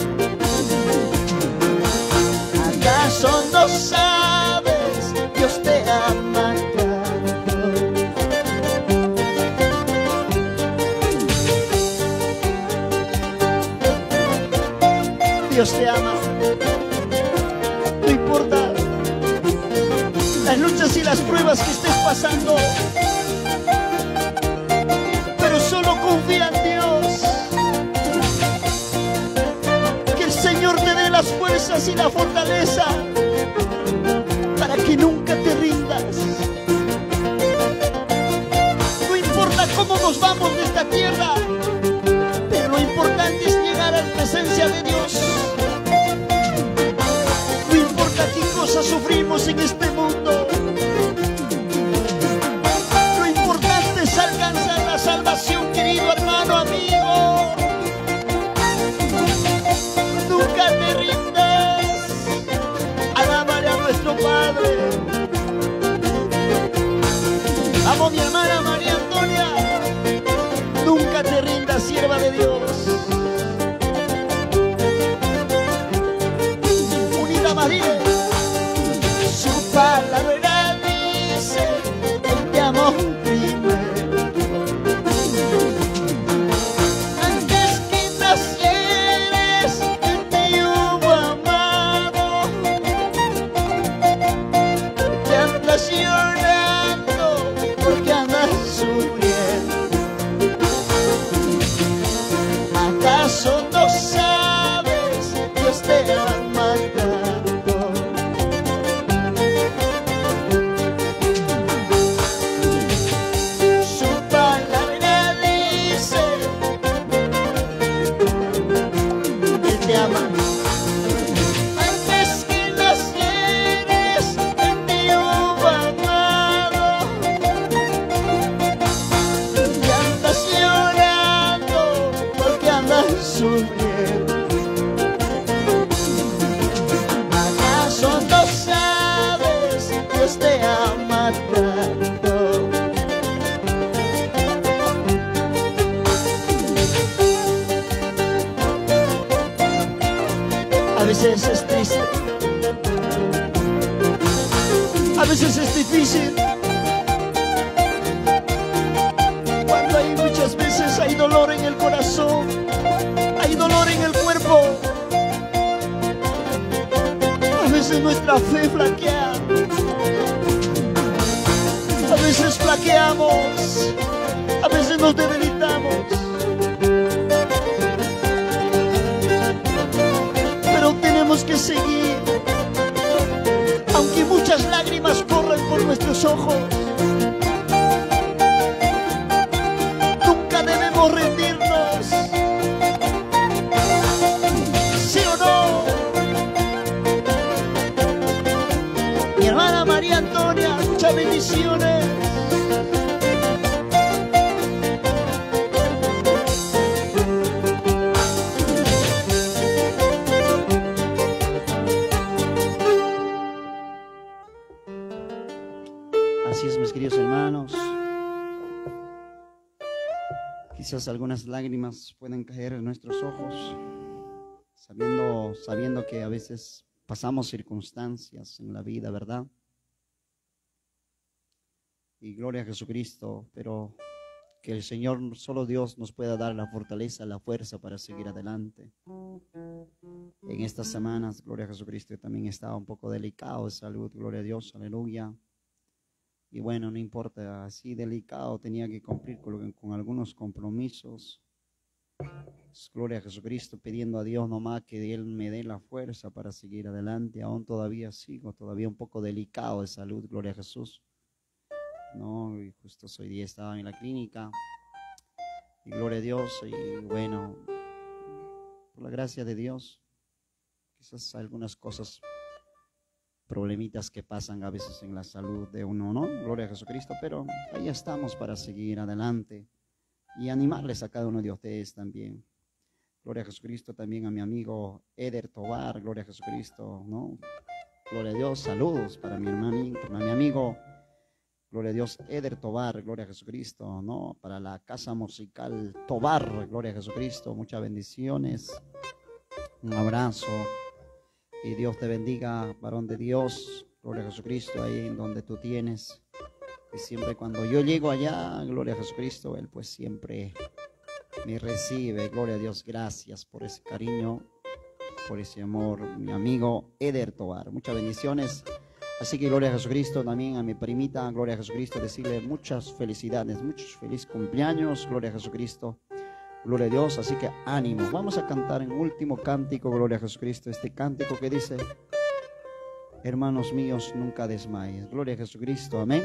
¿Acaso no sabes? Dios te ama tanto. Dios te ama. No importa las luchas y las pruebas que estés pasando, pero solo confía en Dios. Que el Señor te dé las fuerzas y la fortaleza para que nunca te rindas. No importa cómo nos vamos de esta tierra, pero lo importante es llegar a la presencia de Dios. No importa qué cosas sufrimos en este mundo, lo importante es alcanzar la salvación, querido hermano, amigo. Nunca te rindas, alabaré a nuestro Padre. Amo mi hermana María Antonia. Nunca te rindas, sierva de Dios. Unida María, su palabra dice, Él te amó primero. Antes que nacieres, Él te hubo amado. Porque andas llorando, porque andas veces es difícil, cuando hay muchas veces hay dolor en el corazón, hay dolor en el cuerpo. A veces nuestra fe flaquea, a veces flaqueamos, a veces nos debilitamos. Pero tenemos que seguir, aunque muchas lágrimas corran por nuestros ojos. Nunca debemos rendirnos, ¿sí o no? Mi hermana María Antonia, muchas bendiciones. Así es, mis queridos hermanos. Quizás algunas lágrimas pueden caer en nuestros ojos, sabiendo que a veces pasamos circunstancias en la vida, ¿verdad? Y gloria a Jesucristo, pero que el Señor, solo Dios, nos pueda dar la fortaleza, la fuerza para seguir adelante. En estas semanas, gloria a Jesucristo, también estaba un poco delicado de salud, gloria a Dios, aleluya. Y bueno, no importa, así delicado, tenía que cumplir con algunos compromisos. Gloria a Jesucristo, pidiendo a Dios nomás que Él me dé la fuerza para seguir adelante. Aún todavía sigo, todavía un poco delicado de salud, gloria a Jesús. No, y justo hoy día estaba en la clínica. Y gloria a Dios, y bueno, por la gracia de Dios, quizás algunas cosas, problemitas que pasan a veces en la salud de uno, ¿no? Gloria a Jesucristo, pero ahí estamos para seguir adelante y animarles a cada uno de ustedes también. Gloria a Jesucristo, también a mi amigo Eder Tobar, gloria a Jesucristo, ¿no? Gloria a Dios, saludos para mi hermano, para mi amigo, gloria a Dios, Eder Tobar, gloria a Jesucristo, ¿no? Para la casa musical Tobar, gloria a Jesucristo, muchas bendiciones, un abrazo. Y Dios te bendiga, varón de Dios, gloria a Jesucristo, ahí en donde tú tienes. Y siempre cuando yo llego allá, gloria a Jesucristo, Él pues siempre me recibe. Gloria a Dios, gracias por ese cariño, por ese amor. Mi amigo Eder Tobar, muchas bendiciones. Así que gloria a Jesucristo, también a mi primita, gloria a Jesucristo, decirle muchas felicidades, muchos feliz cumpleaños, gloria a Jesucristo. Gloria a Dios, así que ánimo. Vamos a cantar en último cántico, gloria a Jesucristo, este cántico que dice: hermanos míos, nunca desmayes. Gloria a Jesucristo, amén.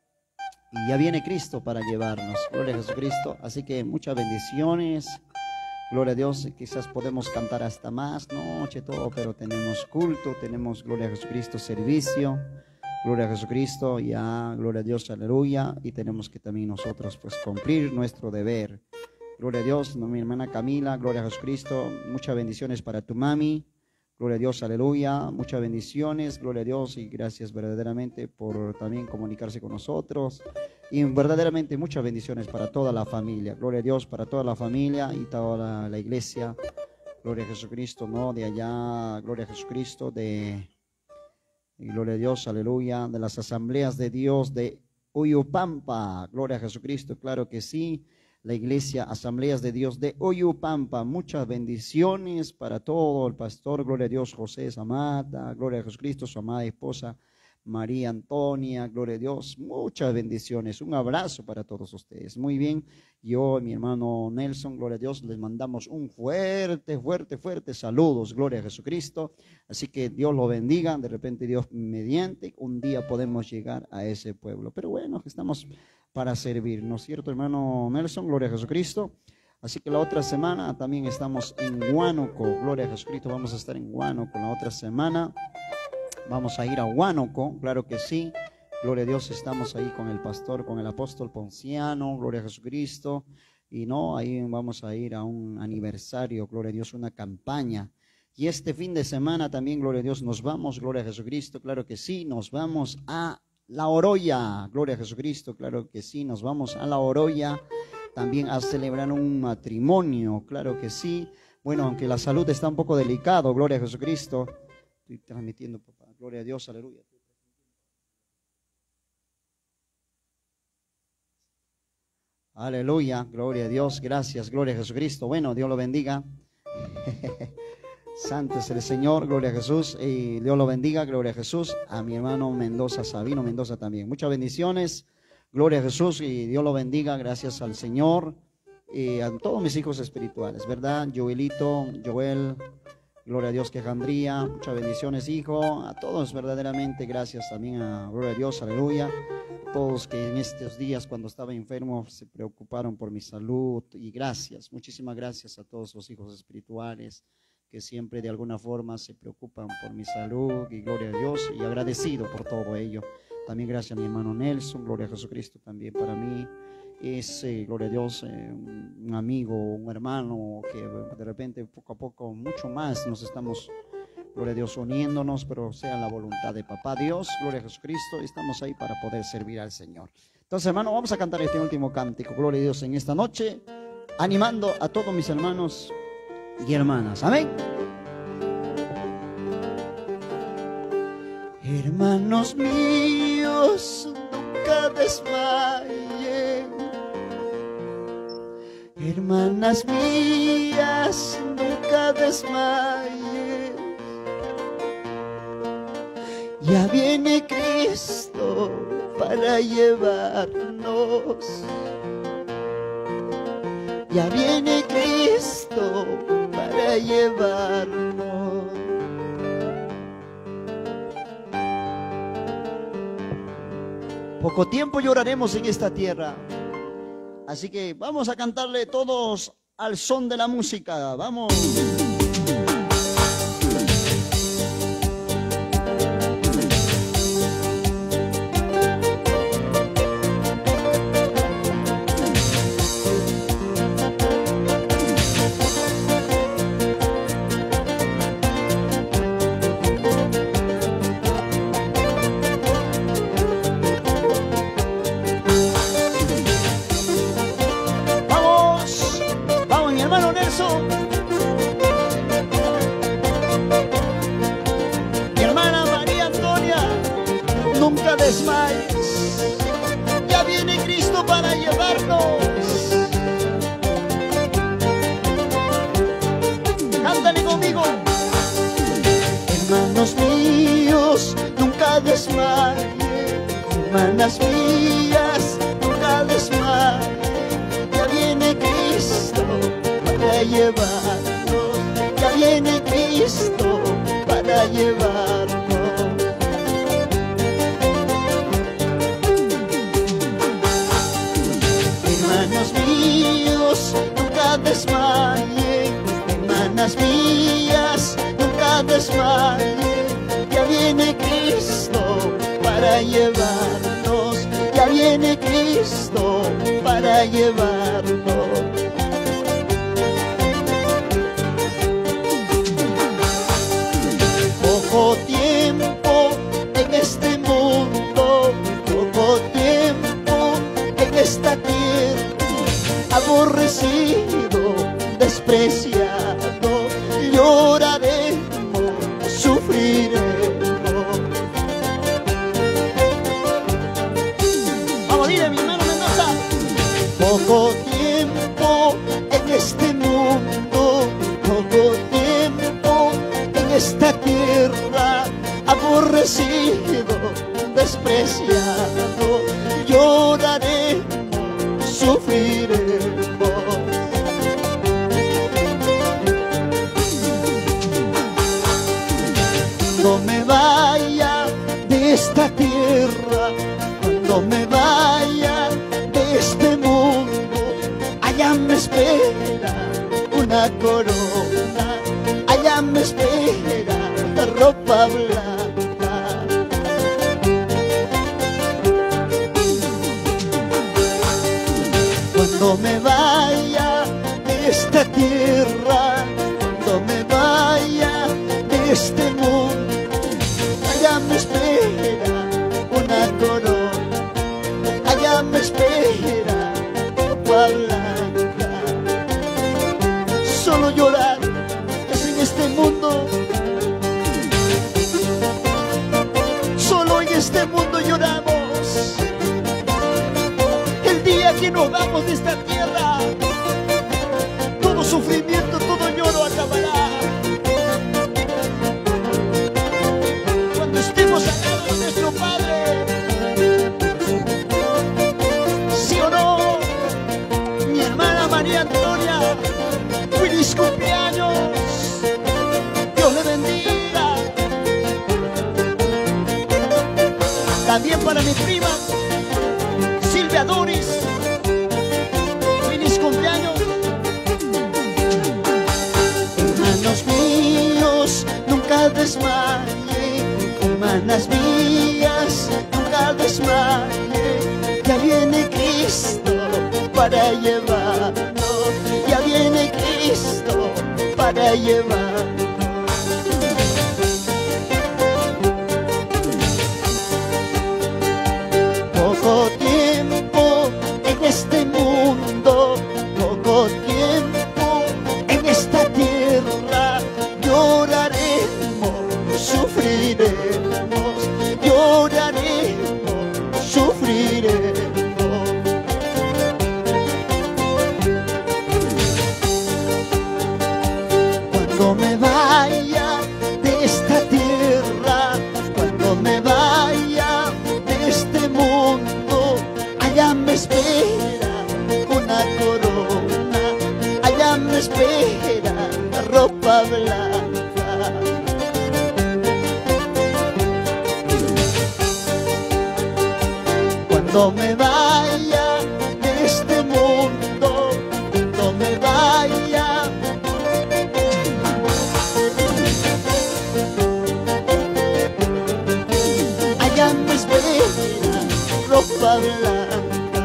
Y ya viene Cristo para llevarnos, gloria a Jesucristo. Así que muchas bendiciones, gloria a Dios. Quizás podemos cantar hasta más noche, todo, pero tenemos culto, tenemos, gloria a Jesucristo, servicio, gloria a Jesucristo, ya, gloria a Dios, aleluya. Y tenemos que también nosotros pues cumplir nuestro deber. Gloria a Dios, mi hermana Camila, gloria a Jesucristo, muchas bendiciones para tu mami, gloria a Dios, aleluya, muchas bendiciones, gloria a Dios y gracias verdaderamente por también comunicarse con nosotros y verdaderamente muchas bendiciones para toda la familia, gloria a Dios para toda la familia y toda la iglesia, gloria a Jesucristo, ¿no? De allá, gloria a Jesucristo, y gloria a Dios, aleluya, de las asambleas de Dios de Uyupampa, gloria a Jesucristo, claro que sí. La iglesia Asambleas de Dios de Oyupampa, muchas bendiciones para todo el pastor, gloria a Dios, José Zamata, gloria a Jesucristo, su amada esposa María Antonia, gloria a Dios, muchas bendiciones, un abrazo para todos ustedes. Muy bien, yo y mi hermano Nelson, gloria a Dios, les mandamos un fuerte saludos, gloria a Jesucristo, así que Dios lo bendiga, de repente Dios mediante, un día podemos llegar a ese pueblo, pero bueno, estamos para servir, ¿no es cierto, hermano Nelson? Gloria a Jesucristo. Así que la otra semana también estamos en Huánuco, gloria a Jesucristo, vamos a estar en Huánuco la otra semana, vamos a ir a Huánuco, claro que sí, gloria a Dios, estamos ahí con el pastor, con el apóstol Ponciano, gloria a Jesucristo, y no, ahí vamos a ir a un aniversario, gloria a Dios, una campaña. Y este fin de semana también, gloria a Dios, nos vamos, gloria a Jesucristo, claro que sí, nos vamos a La Oroya, gloria a Jesucristo, claro que sí, nos vamos a La Oroya también a celebrar un matrimonio, claro que sí. Bueno, aunque la salud está un poco delicado, gloria a Jesucristo. Estoy transmitiendo, papá, gloria a Dios, aleluya. Aleluya, gloria a Dios, gracias, gloria a Jesucristo. Bueno, Dios lo bendiga. Santo es el Señor, gloria a Jesús. Y Dios lo bendiga, gloria a Jesús. A mi hermano Mendoza, Sabino Mendoza también. Muchas bendiciones, gloria a Jesús y Dios lo bendiga, gracias al Señor. Y a todos mis hijos espirituales, ¿verdad? Joelito, Joel, gloria a Dios, Quejandría, muchas bendiciones, hijo. A todos verdaderamente, gracias también a gloria a Dios, aleluya. Todos que en estos días cuando estaba enfermo se preocuparon por mi salud y gracias, muchísimas gracias a todos los hijos espirituales que siempre de alguna forma se preocupan por mi salud y gloria a Dios y agradecido por todo ello. También gracias a mi hermano Nelson, gloria a Jesucristo también para mí. Es, gloria a Dios, un amigo, un hermano que de repente poco a poco mucho más nos estamos, gloria a Dios, uniéndonos, pero sea la voluntad de Papá Dios, gloria a Jesucristo, estamos ahí para poder servir al Señor. Entonces, hermano, vamos a cantar este último cántico, gloria a Dios, en esta noche, animando a todos mis hermanos y hermanas, amén. Hermanos míos, nunca desmayen. Hermanas mías, nunca desmayen. Ya viene Cristo para llevarnos. Ya viene Cristo para llevarnos. Poco tiempo lloraremos en esta tierra. Así que vamos a cantarle todos al son de la música. Vamos. Mi hermana María Antonia, nunca desmayes, ya viene Cristo para llevarnos. Cántale conmigo. Hermanos míos, nunca desmayen, hermanas mías, nunca desmayen, ya viene Cristo para llevarnos, ya viene Cristo para llevarnos. Hermanos míos, nunca desmayen, hermanas mías, nunca desmayen, ya viene Cristo para llevarnos, ya viene Cristo para llevarnos. Poco tiempo en este mundo, poco tiempo en esta tierra, aborrecido, despreciado, lloraremos, sufriremos. Vamos, dile, mi hermano Mendoza. Poco tiempo en este mundo, poco tiempo en esta tierra, aborrecido, despreciado, lloraremos, sufriremos. Cuando me vaya de esta tierra, cuando me vaya de este mundo, allá me espera una corona, allá me espera la ropa blanca. Cuando me vaya de esta tierra, cuando me vaya de este mundo, allá me espera una corona, allá me espera ropa blanca. Solo llorar es en este mundo, solo en este mundo lloramos. El día que nos vamos de esta tierra, todo sufrimiento, todo lloro acabará. Cuando estemos al lado de nuestro Padre, ¿sí o no? Mi hermana María Antonia, feliz cumpleaños, Dios le bendiga. También para mi prima Silvia Doris, feliz cumpleaños. Hermanos míos, nunca desmaye, hermanas mías, nunca desmaye. Ya viene Cristo para llevarnos, ya viene Cristo para llevarnos. Poco tiempo en este mundo, poco tiempo en esta tierra, lloraremos, sufriremos, lloraremos, sufriremos. Cuando me vaya de esta tierra, cuando me vaya de este mundo, allá me espera una corona, allá me espera la ropa blanca. Cuando me vaya de este mundo, cuando me vaya, allá me espera ropa blanca.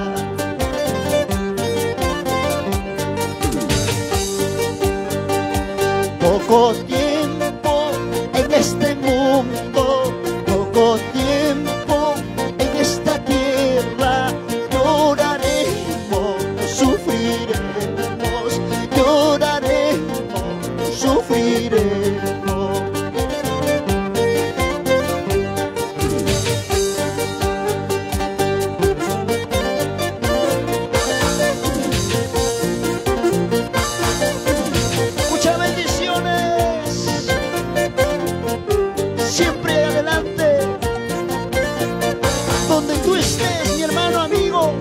Poco tiempo en este mundo, poco tiempo en esta tierra, lloraremos, sufriremos, lloraremos, sufriremos. Muchas bendiciones, siempre adelante, donde tú estés, mi hermano amigo.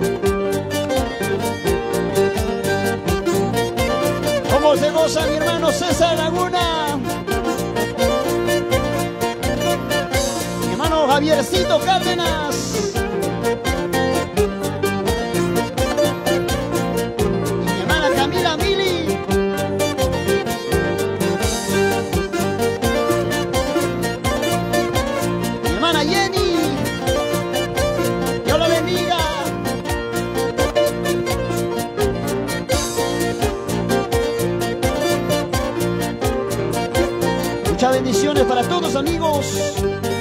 ¿Cómo se goza mi hermano César Laguna? Mi hermano Javiercito Cárdenas. Y mi hermana Camila Mili. Mi hermana Jenny. Dios la bendiga. Muchas bendiciones para todos, amigos.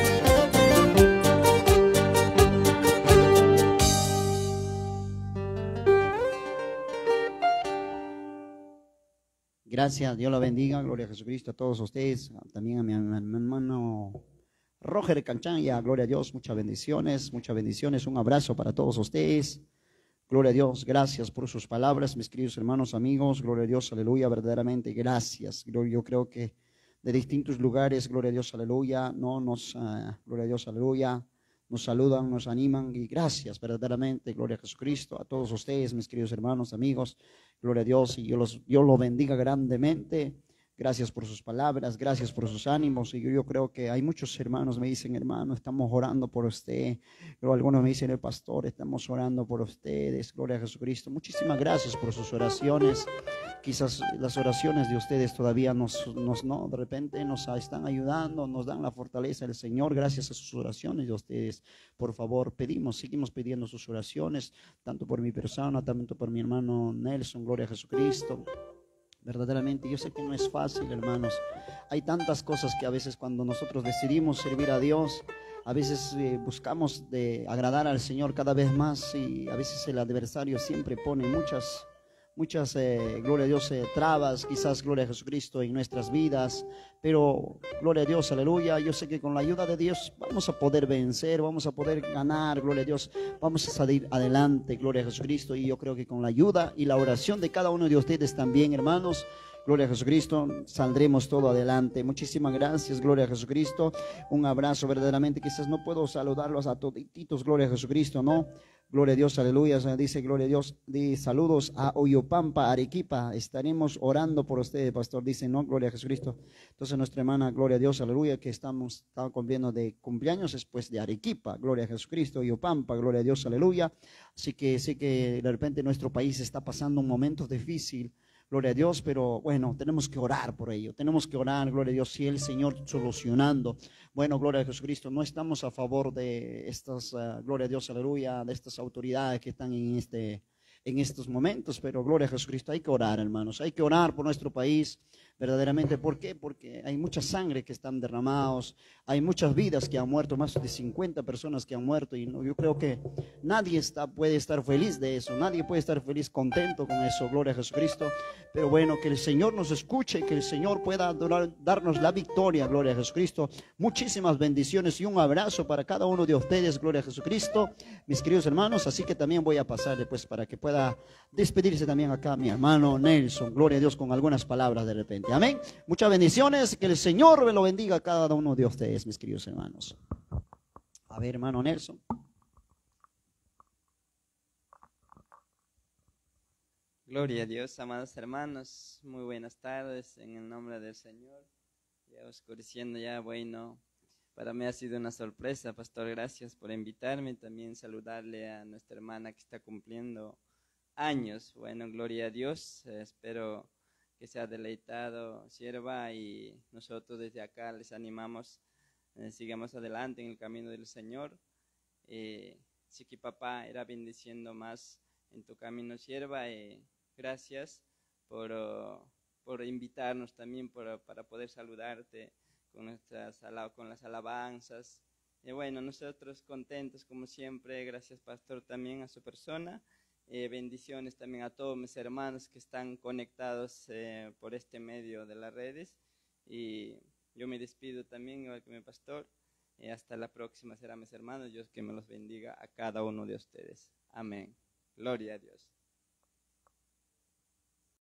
Gracias, Dios la bendiga, gloria a Jesucristo, a todos ustedes, también a mi hermano Roger Canchanya, gloria a Dios, muchas bendiciones, un abrazo para todos ustedes, gloria a Dios, gracias por sus palabras, mis queridos hermanos, amigos, gloria a Dios, aleluya, verdaderamente, gracias, yo creo que de distintos lugares, gloria a Dios, aleluya, gloria a Dios, aleluya, nos saludan, nos animan y gracias verdaderamente, gloria a Jesucristo, a todos ustedes, mis queridos hermanos, amigos, gloria a Dios y Dios los bendiga grandemente. Gracias por sus palabras, gracias por sus ánimos. Y yo creo que hay muchos hermanos me dicen, hermano, estamos orando por usted. Pero algunos me dicen, el pastor, estamos orando por ustedes. Gloria a Jesucristo. Muchísimas gracias por sus oraciones. Quizás las oraciones de ustedes todavía de repente nos están ayudando, nos dan la fortaleza del Señor. Gracias a sus oraciones de ustedes. Por favor, seguimos pidiendo sus oraciones, tanto por mi persona, tanto por mi hermano Nelson. Gloria a Jesucristo. Verdaderamente, yo sé que no es fácil, hermanos. Hay tantas cosas que a veces cuando nosotros decidimos servir a Dios, a veces buscamos de agradar al Señor cada vez más y a veces el adversario siempre pone muchas, gloria a Dios, trabas, quizás, gloria a Jesucristo, en nuestras vidas, pero gloria a Dios, aleluya, yo sé que con la ayuda de Dios vamos a poder vencer, vamos a poder ganar, gloria a Dios, vamos a salir adelante, gloria a Jesucristo, y yo creo que con la ayuda y la oración de cada uno de ustedes también, hermanos, gloria a Jesucristo, saldremos todo adelante. Muchísimas gracias, gloria a Jesucristo. Un abrazo verdaderamente. Quizás no puedo saludarlos a todititos, gloria a Jesucristo, ¿no? Gloria a Dios, aleluya. Dice, gloria a Dios. Saludos a Oyopampa, Arequipa. Estaremos orando por ustedes, pastor. Dice, no, gloria a Jesucristo. Entonces, nuestra hermana, gloria a Dios, aleluya, que estamos cumpliendo de cumpleaños después de Arequipa. Gloria a Jesucristo, Oyopampa, gloria a Dios, aleluya. Así que sé que de repente nuestro país está pasando un momento difícil. Gloria a Dios, pero bueno, tenemos que orar por ello, tenemos que orar, gloria a Dios, si el Señor solucionando. Bueno, gloria a Jesucristo, no estamos a favor de estas, gloria a Dios, aleluya, de estas autoridades que están en estos momentos, pero gloria a Jesucristo, hay que orar, hermanos, hay que orar por nuestro país, verdaderamente. ¿Por qué? Porque hay mucha sangre que están derramados, hay muchas vidas que han muerto, más de 50 personas que han muerto, y yo creo que nadie puede estar feliz de eso, nadie puede estar feliz, contento con eso, gloria a Jesucristo. Pero bueno, que el Señor nos escuche, que el Señor pueda darnos la victoria, gloria a Jesucristo. Muchísimas bendiciones y un abrazo para cada uno de ustedes, gloria a Jesucristo, mis queridos hermanos. Así que también voy a pasar después para que pueda despedirse también acá mi hermano Nelson, gloria a Dios, con algunas palabras de repente. Amén. Muchas bendiciones, que el Señor me lo bendiga a cada uno de ustedes, mis queridos hermanos. A ver, hermano Nelson. Gloria a Dios, amados hermanos, muy buenas tardes en el nombre del Señor. Ya oscureciendo ya, bueno, para mí ha sido una sorpresa, pastor, gracias por invitarme. También saludarle a nuestra hermana que está cumpliendo años. Bueno, gloria a Dios, espero que sea deleitado, sierva, y nosotros desde acá les animamos, sigamos adelante en el camino del Señor. Sí que papá era bendiciendo más en tu camino, sierva. Gracias por invitarnos también para poder saludarte con las alabanzas. Bueno, nosotros contentos como siempre. Gracias, pastor, también a su persona. Bendiciones también a todos mis hermanos que están conectados por este medio de las redes. Y yo me despido también, igual que mi pastor. Hasta la próxima será, mis hermanos. Dios que me los bendiga a cada uno de ustedes. Amén. Gloria a Dios.